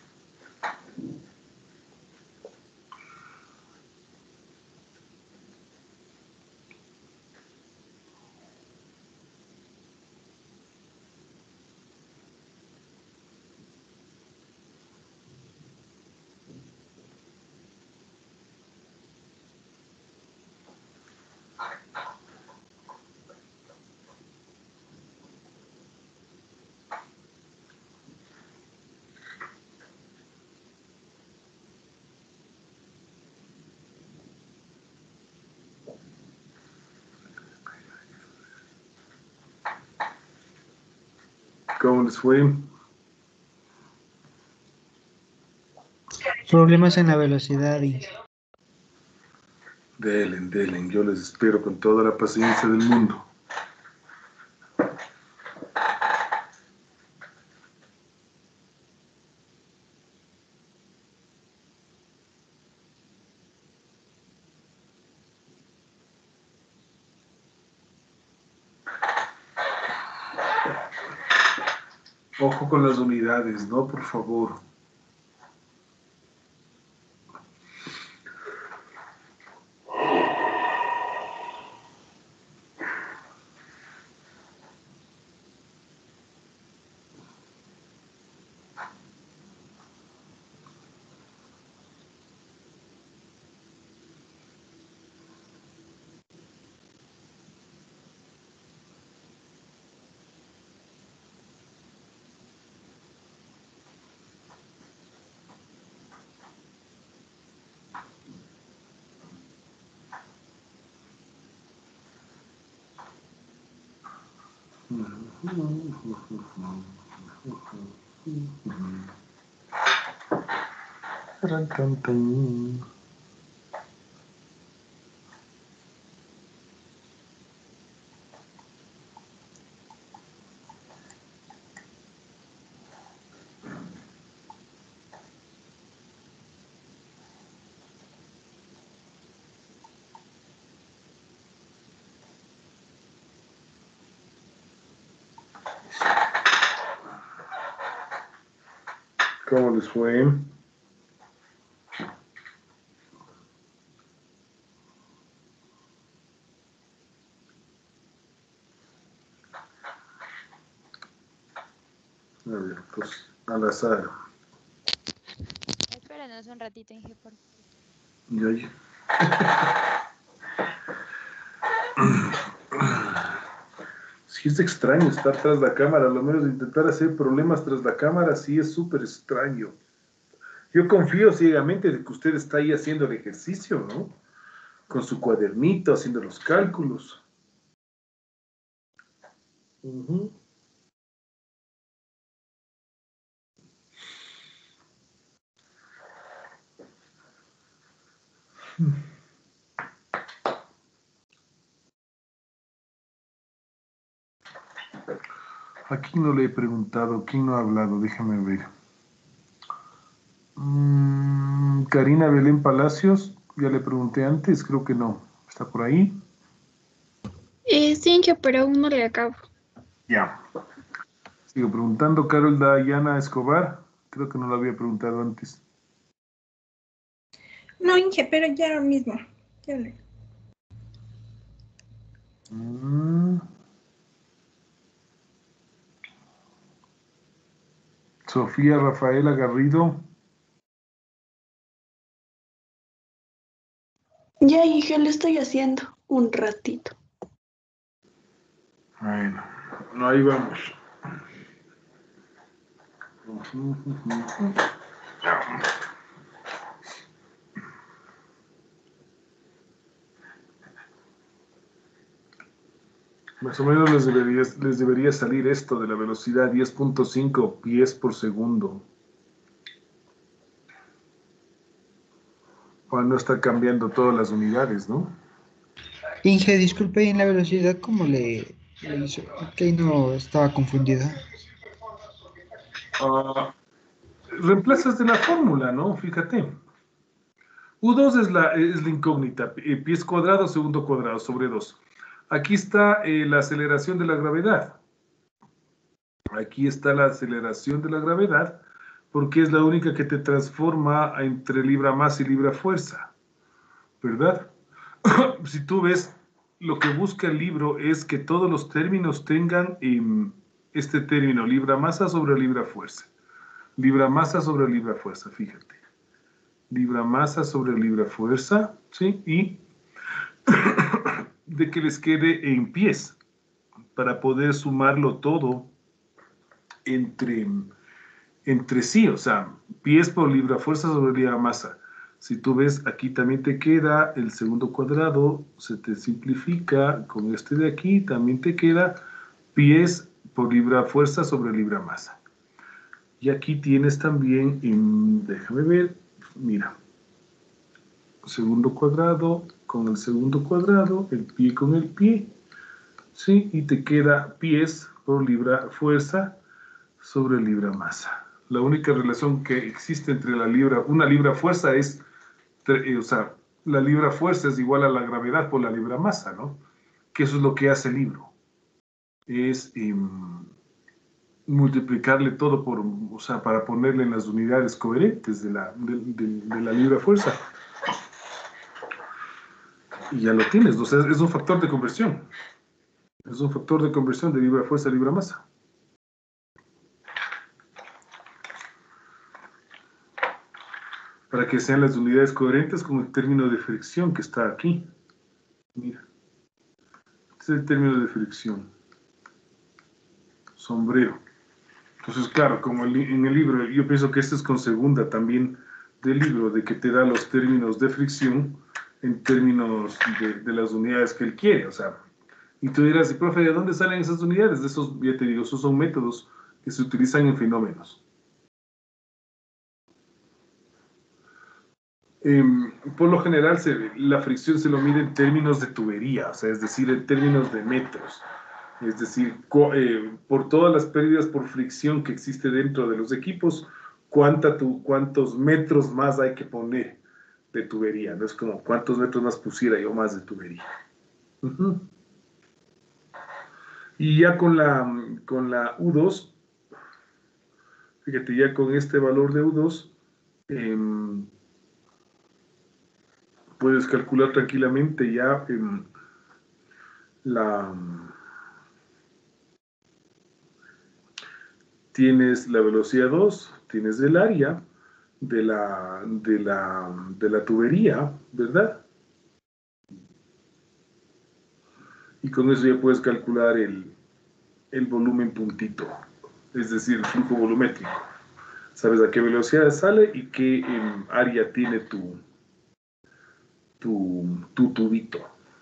A: ¿Cómo les fue?
D: Problemas en la velocidad. Inge.
A: Delen, delen, yo les espero con toda la paciencia del mundo. Ojo con las unidades, ¿no? Por favor. ¿Cómo les fue? A ver, pues al azar.
C: Espéranos un ratito, Inge, por favor.
A: Ya, ya. Sí es extraño estar tras la cámara, lo menos intentar hacer problemas tras la cámara sí es súper extraño. Yo confío ciegamente de que usted está ahí haciendo el ejercicio, ¿no? Con su cuadernito, haciendo los cálculos. Uh-huh. Aquí no le he preguntado, ¿quién no ha hablado? Déjame ver. Mm, Karina Belén Palacios, ya le pregunté antes, creo que no. ¿Está por ahí?
N: Eh, sí, Inge, pero aún no le acabo.
A: Ya. Sigo preguntando. Carol Dayana Escobar, creo que no lo había preguntado antes.
N: No, Inge, pero ya mismo. Ya le...
A: Mm. Sofía Rafaela Garrido.
N: Ya, Inge, lo estoy haciendo un ratito.
A: Bueno, no, ahí vamos. Más o menos les debería, les debería salir esto de la velocidad diez punto cinco pies por segundo. Para no estar cambiando todas las unidades, ¿no?
D: Inge, disculpe, ¿y en la velocidad cómo le, le hizo? Que no estaba confundida.
A: Uh, reemplazas de la fórmula, ¿no? Fíjate. U dos es la, es la incógnita, pies cuadrados, segundo cuadrado, sobre dos. Aquí está eh, la aceleración de la gravedad. Aquí está la aceleración de la gravedad, porque es la única que te transforma entre libra masa y libra fuerza, ¿verdad? Si tú ves, lo que busca el libro es que todos los términos tengan eh, este término, libra masa sobre libra fuerza. Libra masa sobre libra fuerza, fíjate. Libra masa sobre libra fuerza, ¿sí? Y de que les quede en pies, para poder sumarlo todo entre, entre sí, o sea, pies por libra fuerza sobre libra masa. Si tú ves, aquí también te queda el segundo cuadrado, se te simplifica con este de aquí, también te queda pies por libra fuerza sobre libra masa. Y aquí tienes también, en, déjame ver, mira, segundo cuadrado con el segundo cuadrado, el pie con el pie, ¿sí? Y te queda pies por libra fuerza sobre libra masa. La única relación que existe entre la libra, una libra fuerza es, o sea, la libra fuerza es igual a la gravedad por la libra masa, ¿no? Que eso es lo que hace el libro. Es eh, multiplicarle todo por, o sea, para ponerle en las unidades coherentes de la, de, de, de la libra fuerza. Y ya lo tienes, o sea, es un factor de conversión. Es un factor de conversión de libra fuerza a libra masa. Para que sean las unidades coherentes con el término de fricción que está aquí. Mira. Este es el término de fricción. Sombrero. Entonces, claro, como el, en el libro, yo pienso que este es con segunda también del libro, de que te da los términos de fricción en términos de, de las unidades que él quiere. O sea, Y tú dirás, y profe, ¿de dónde salen esas unidades? De esos, ya te digo, esos son métodos que se utilizan en fenómenos. Eh, por lo general, se, la fricción se lo mide en términos de tubería, o sea, es decir, en términos de metros. Es decir, eh, por todas las pérdidas por fricción que existe dentro de los equipos, cuánta tu, cuántos metros más hay que poner de tubería. No es como cuántos metros más pusiera yo más de tubería. Uh-huh. Y ya con la, con la U dos, fíjate, ya con este valor de U dos, eh, puedes calcular tranquilamente ya eh, la... Tienes la velocidad dos, tienes el área de la, de la, de la tubería, ¿verdad? Y con eso ya puedes calcular el, el volumen puntito, es decir, el flujo volumétrico. Sabes a qué velocidad sale y qué eh, área tiene tu, tu, tu tubito.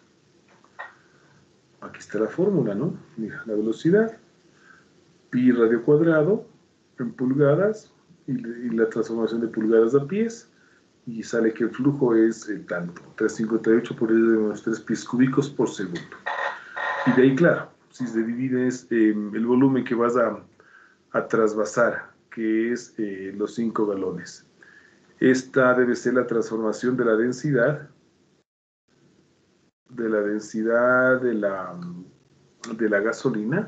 A: Aquí está la fórmula, ¿no? Mira, la velocidad, pi radio cuadrado en pulgadas y, y la transformación de pulgadas a pies. Y sale que el flujo es eh, tanto, trescientos cincuenta y ocho por menos tres pies cúbicos por segundo. Y de ahí, claro, si se divide es, eh, el volumen que vas a, a trasvasar, que es eh, los cinco galones. Esta debe ser la transformación de la densidad, de la densidad de la, de la gasolina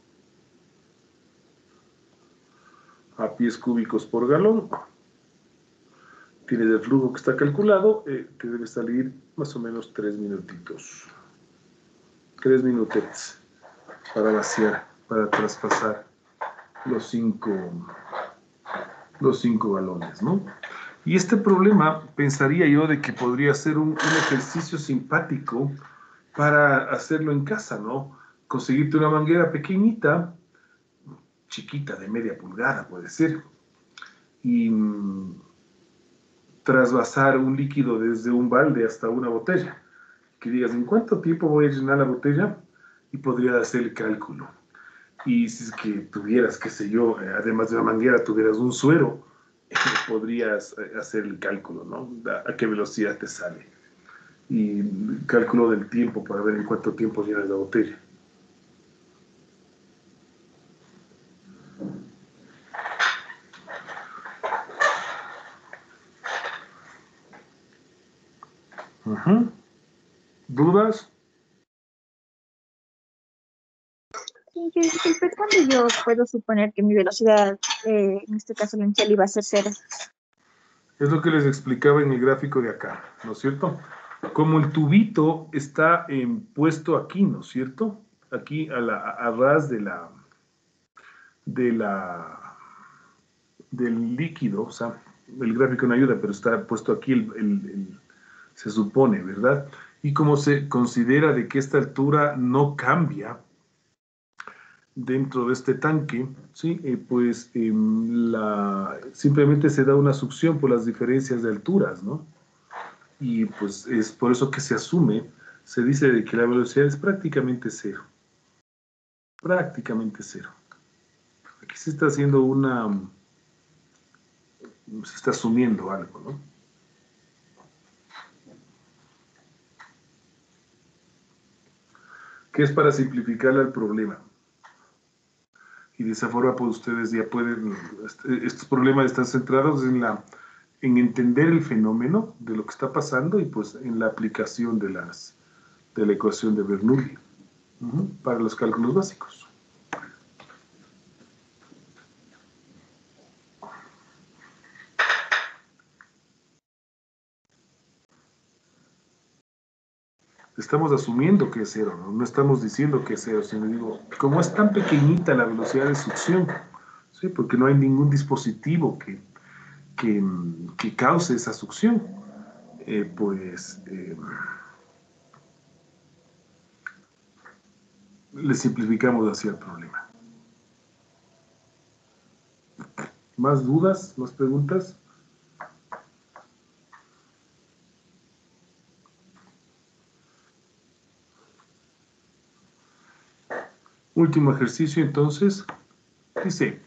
A: a pies cúbicos por galón. Tienes el flujo que está calculado, eh, te debe salir más o menos tres minutitos. Tres minutos para vaciar, para traspasar los cinco, los cinco galones, ¿no? Y este problema, pensaría yo, de que podría ser un, un ejercicio simpático para hacerlo en casa, ¿no? Conseguirte una manguera pequeñita, chiquita, de media pulgada, puede ser, y trasvasar un líquido desde un balde hasta una botella. Que digas, ¿en cuánto tiempo voy a llenar la botella? Y podría hacer el cálculo. Y si es que tuvieras, qué sé yo, además de una manguera, tuvieras un suero, eh, podrías hacer el cálculo, ¿no? A qué velocidad te sale. Y cálculo del tiempo para ver en cuánto tiempo llenas la botella. Uh-huh. ¿Dudas?
B: Sí, yo disculpe, ¿cuándo yo puedo suponer que mi velocidad, eh, en este caso la inicial, iba a ser cero?
A: Es lo que les explicaba en el gráfico de acá, ¿no es cierto? Como el tubito está eh, puesto aquí, ¿no es cierto? Aquí a, la, a ras de la, de la, del líquido, o sea, el gráfico no ayuda, pero está puesto aquí, el, el, el, se supone, ¿verdad? Y como se considera de que esta altura no cambia dentro de este tanque, ¿sí? Eh, pues eh, la, simplemente se da una succión por las diferencias de alturas, ¿no? Y pues es por eso que se asume, se dice de que la velocidad es prácticamente cero. Prácticamente cero. Aquí se está haciendo una, se está asumiendo algo, ¿no? Que es para simplificarle al problema. Y de esa forma, pues ustedes ya pueden, estos problemas están centrados en la, en entender el fenómeno de lo que está pasando y pues en la aplicación de las, de la ecuación de Bernoulli, uh-huh, para los cálculos básicos. Estamos asumiendo que es cero, ¿no? No estamos diciendo que es cero, sino digo, como es tan pequeñita la velocidad de succión, ¿sí? Porque no hay ningún dispositivo que, que, que cause esa succión, eh, pues eh, le simplificamos así el problema. ¿Más dudas? ¿Más preguntas? Último ejercicio, entonces, dice,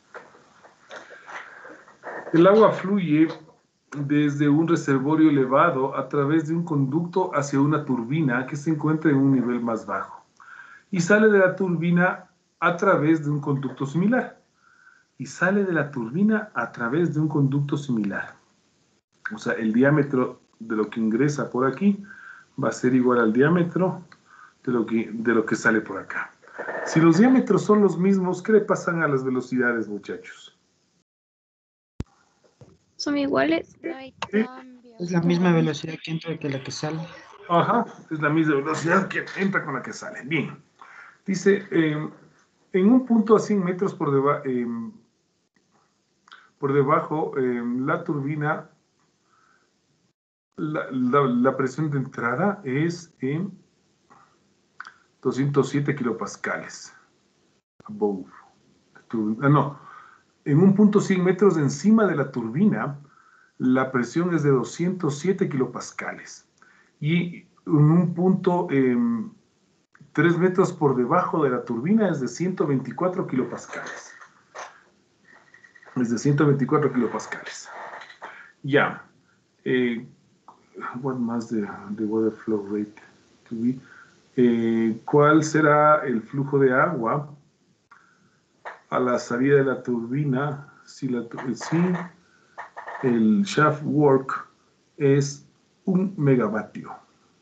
A: el agua fluye desde un reservorio elevado a través de un conducto hacia una turbina que se encuentra en un nivel más bajo y sale de la turbina a través de un conducto similar. Y sale de la turbina a través de un conducto similar. O sea, el diámetro de lo que ingresa por aquí va a ser igual al diámetro de lo que, de lo que sale por acá. Si los diámetros son los mismos, ¿qué le pasan a las velocidades, muchachos?
N: Son iguales.
C: No hay
A: Sí.
C: cambio.
D: Es la misma velocidad que entra que la que sale.
A: Ajá, es la misma velocidad que entra con la que sale. Bien. Dice, eh, en un punto a cien metros por, deba eh, por debajo, eh, la turbina, la, la, la presión de entrada es en doscientos siete kilopascales. Above. Ah, no. En un punto cien metros encima de la turbina, la presión es de doscientos siete kilopascales. Y en un punto eh, tres metros por debajo de la turbina es de ciento veinticuatro kilopascales. Es de ciento veinticuatro kilopascales. Ya. Eh, what más de, de water flow rate to be? Eh, ¿Cuál será el flujo de agua a la salida de la turbina si, la, si el shaft work es un megavatio?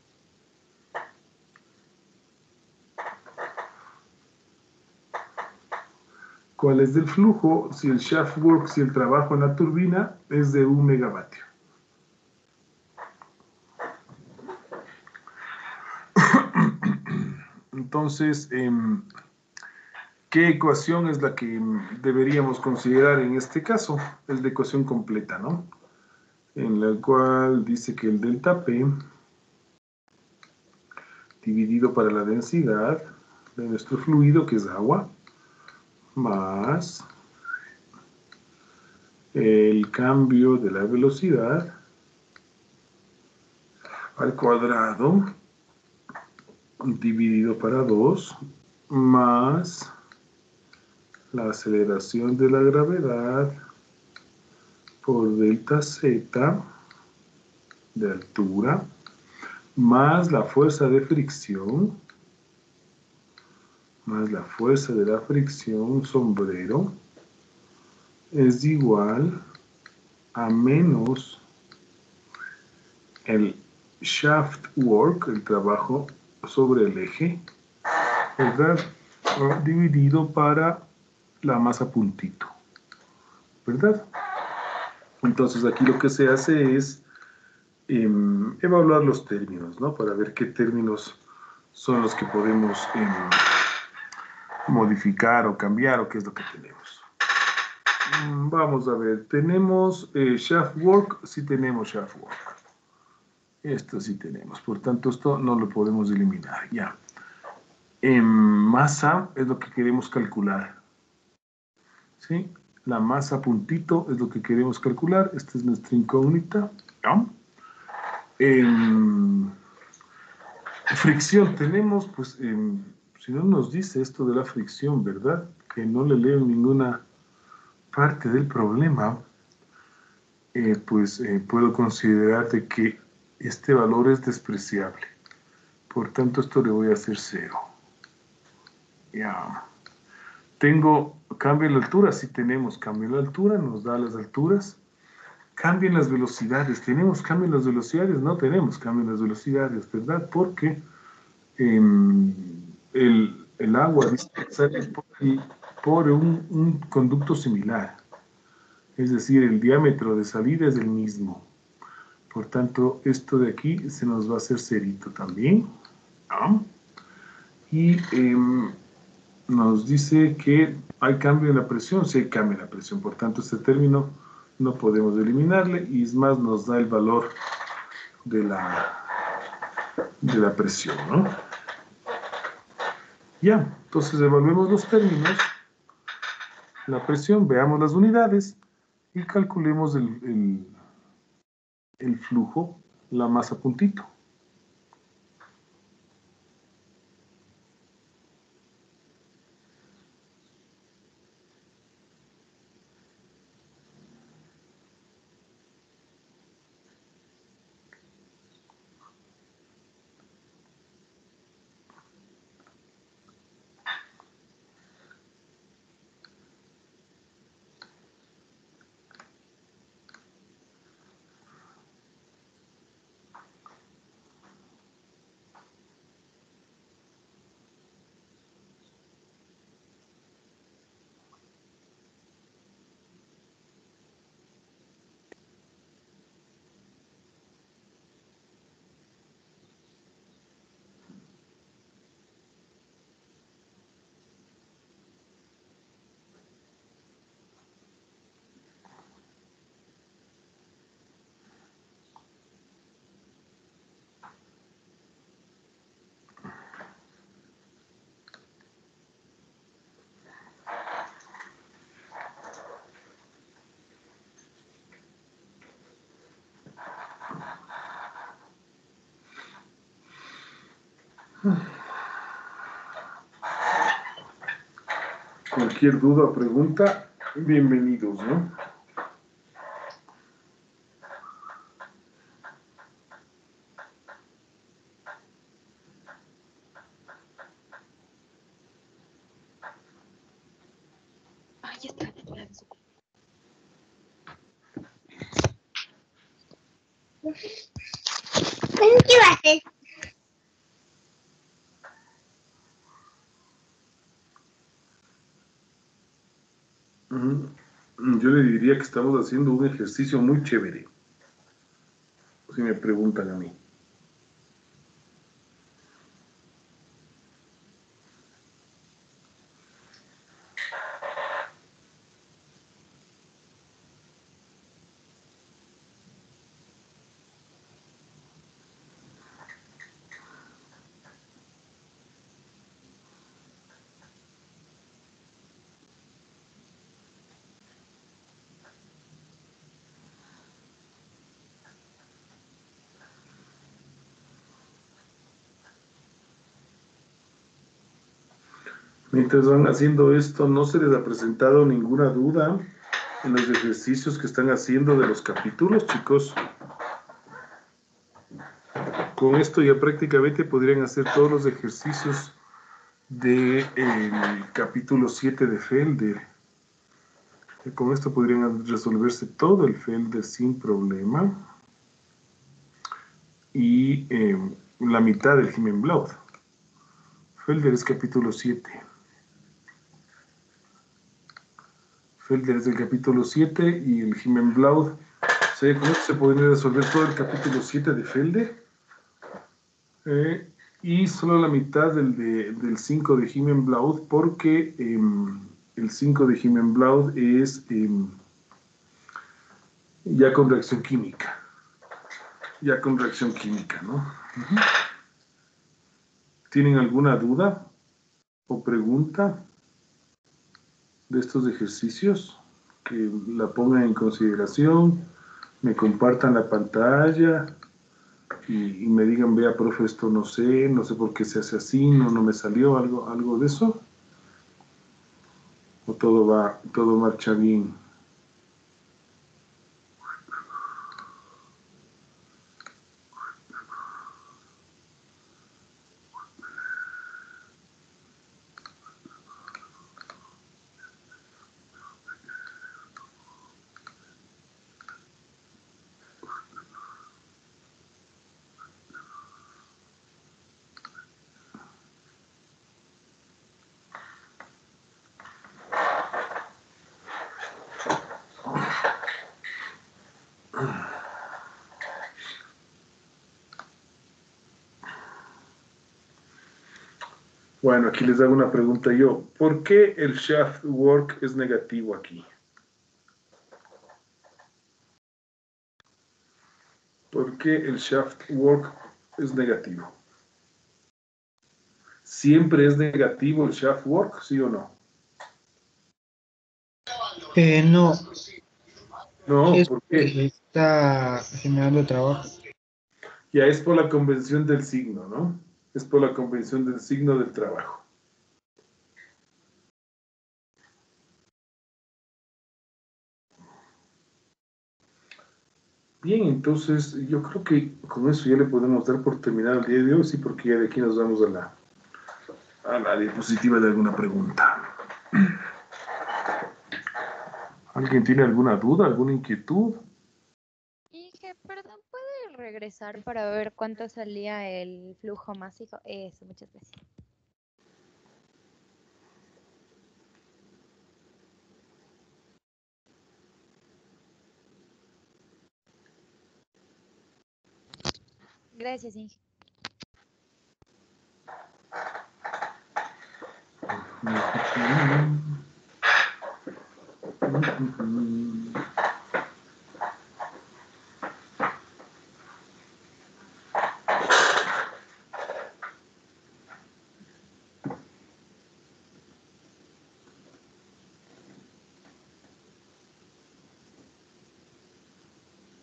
A: ¿Cuál es el flujo si el shaft work, si el trabajo en la turbina es de un megavatio? Entonces, eh, ¿qué ecuación es la que deberíamos considerar en este caso? Es la ecuación completa, ¿no? En la cual dice que el delta P dividido para la densidad de nuestro fluido, que es agua, más el cambio de la velocidad al cuadrado dividido para dos, más la aceleración de la gravedad por delta Z de altura, más la fuerza de fricción, más la fuerza de la fricción sombrero, es igual a menos el shaft work, el trabajo sobre el eje, ¿verdad? Dividido para la masa puntito, ¿verdad? Entonces aquí lo que se hace es eh, evaluar los términos, ¿no? Para ver qué términos son los que podemos eh, modificar o cambiar o qué es lo que tenemos. Mm, vamos a ver, ¿tenemos eh, shaft work? Sí tenemos shaft work. Esto sí tenemos, por tanto esto no lo podemos eliminar, ya. En masa es lo que queremos calcular, ¿sí? La masa puntito es lo que queremos calcular, esta es nuestra incógnita, ¿no? En fricción tenemos, pues, en, si no nos dice esto de la fricción, ¿verdad? Que no le leo ninguna parte del problema, eh, pues eh, puedo considerar de que este valor es despreciable. Por tanto, esto le voy a hacer cero. Ya. Tengo cambio en la altura, sí tenemos cambio en la altura, nos da las alturas. Cambio en las velocidades, ¿tenemos cambio en las velocidades? No tenemos cambio en las velocidades, ¿verdad? Porque eh, el, el agua sale por, el, por un, un conducto similar. Es decir, el diámetro de salida es el mismo. Por tanto, esto de aquí se nos va a hacer cerito también, ¿no? Y eh, nos dice que hay cambio en la presión, sí hay cambio en la presión, por tanto este término no podemos eliminarle y es más nos da el valor de la, de la presión, ¿no? Ya, entonces evaluemos los términos, la presión, veamos las unidades y calculemos el, el, el flujo, la masa puntito. Cualquier duda o pregunta, bienvenidos, ¿no?
C: Ay, ya está.
O: ¿Qué va a hacer?
A: Ujú. Yo le diría que estamos haciendo un ejercicio muy chévere, si me preguntan a mí. Mientras van haciendo esto, ¿no se les ha presentado ninguna duda en los ejercicios que están haciendo de los capítulos, chicos? Con esto ya prácticamente podrían hacer todos los ejercicios del capítulo siete de Felder. Y con esto podrían resolverse todo el Felder sin problema. Y eh, la mitad del Himmelblaut. Felder es capítulo siete. Felder es el capítulo siete y el Himmelblaut. O sea, con esto se podría resolver todo el capítulo siete de Felder. Eh, y solo la mitad del, de, del cinco de Himmelblaut, porque eh, el cinco de Himmelblaut es eh, ya con reacción química. Ya con reacción química, ¿no? Uh-huh. ¿Tienen alguna duda o pregunta de estos ejercicios? Que la pongan en consideración, me compartan la pantalla y, y me digan, vea, profe, esto no sé, no sé por qué se hace así, no, no me salió, algo, algo de eso. O todo va, todo marcha bien. Bueno, aquí les hago una pregunta yo. ¿Por qué el shaft work es negativo aquí? ¿Por qué el shaft work es negativo? ¿Siempre es negativo el shaft work, sí o no?
D: Eh, no.
A: No,
D: Es
A: ¿por qué?
D: está generando trabajo.
A: Ya es por la convención del signo, ¿no? Es por la convención del signo del trabajo. Bien, entonces yo creo que con eso ya le podemos dar por terminado el día de hoy, sí, porque ya de aquí nos vamos a la, a la diapositiva de alguna pregunta. ¿Alguien tiene alguna duda, alguna inquietud?
C: Inge, perdón, ¿puede regresar para ver cuánto salía el flujo masivo? Eso, muchas gracias. Gracias, Inge.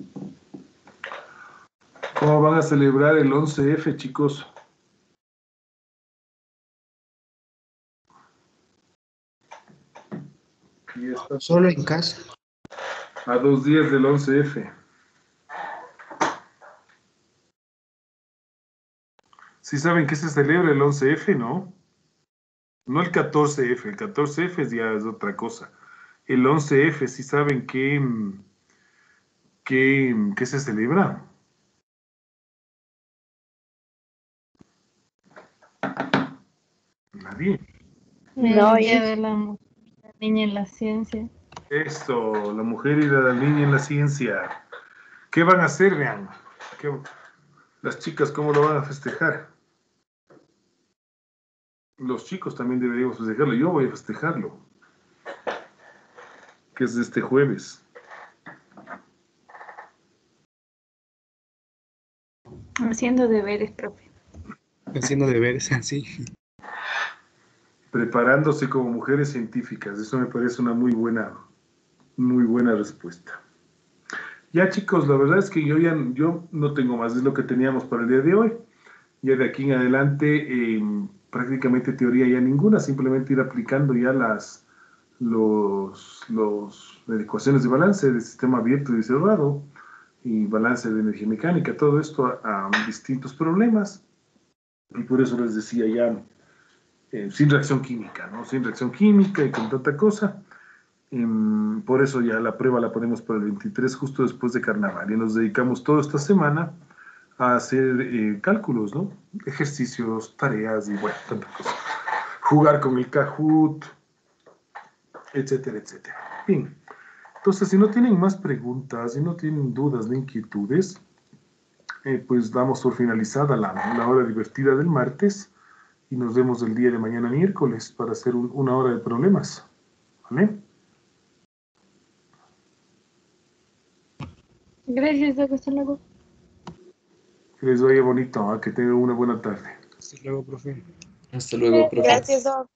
A: ¿Cómo van a celebrar el once efe, chicos? Y está
D: Solo en casa.
A: a dos días del once F. ¿Sí saben que se celebra el once F, no? No el catorce F, el catorce F ya es otra cosa. El once F, ¿sí saben qué, qué, qué se celebra? Nadie.
I: El Día de la Mujer y la Niña en la Ciencia.
A: Esto, la mujer y la niña en la ciencia. ¿Qué van a hacer, vean? ¿Qué- las chicas, ¿cómo lo van a festejar? Los chicos también deberíamos festejarlo. Yo voy a festejarlo. Que es este jueves.
J: Haciendo deberes, profe.
M: Haciendo deberes, así.
A: Preparándose como mujeres científicas. Eso me parece una muy buena, muy buena respuesta. Ya, chicos, la verdad es que yo ya yo no tengo más, es lo que teníamos para el día de hoy. Ya de aquí en adelante, eh, prácticamente teoría ya ninguna, simplemente ir aplicando ya las los, los, las ecuaciones de balance del sistema abierto y cerrado y balance de energía mecánica, todo esto a, a distintos problemas. Y por eso les decía ya, eh, sin reacción química, ¿no? Sin reacción química y con tanta cosa. Em, por eso ya la prueba la ponemos para el veintitrés, justo después de carnaval. Y nos dedicamos toda esta semana a hacer eh, cálculos, ¿no? Ejercicios, tareas y bueno, tanta cosa. Jugar con el Kahoot, etcétera, etcétera. Bien. Entonces, si no tienen más preguntas, si no tienen dudas ni inquietudes, eh, pues damos por finalizada la, la hora divertida del martes y nos vemos el día de mañana miércoles para hacer un- una hora de problemas. ¿Vale?
I: Gracias, Doc. Hasta luego.
A: Que les vaya bonito, ¿ah? Que tengan una buena tarde.
H: Hasta luego, profe. Hasta luego, profe.
C: Gracias, Doc.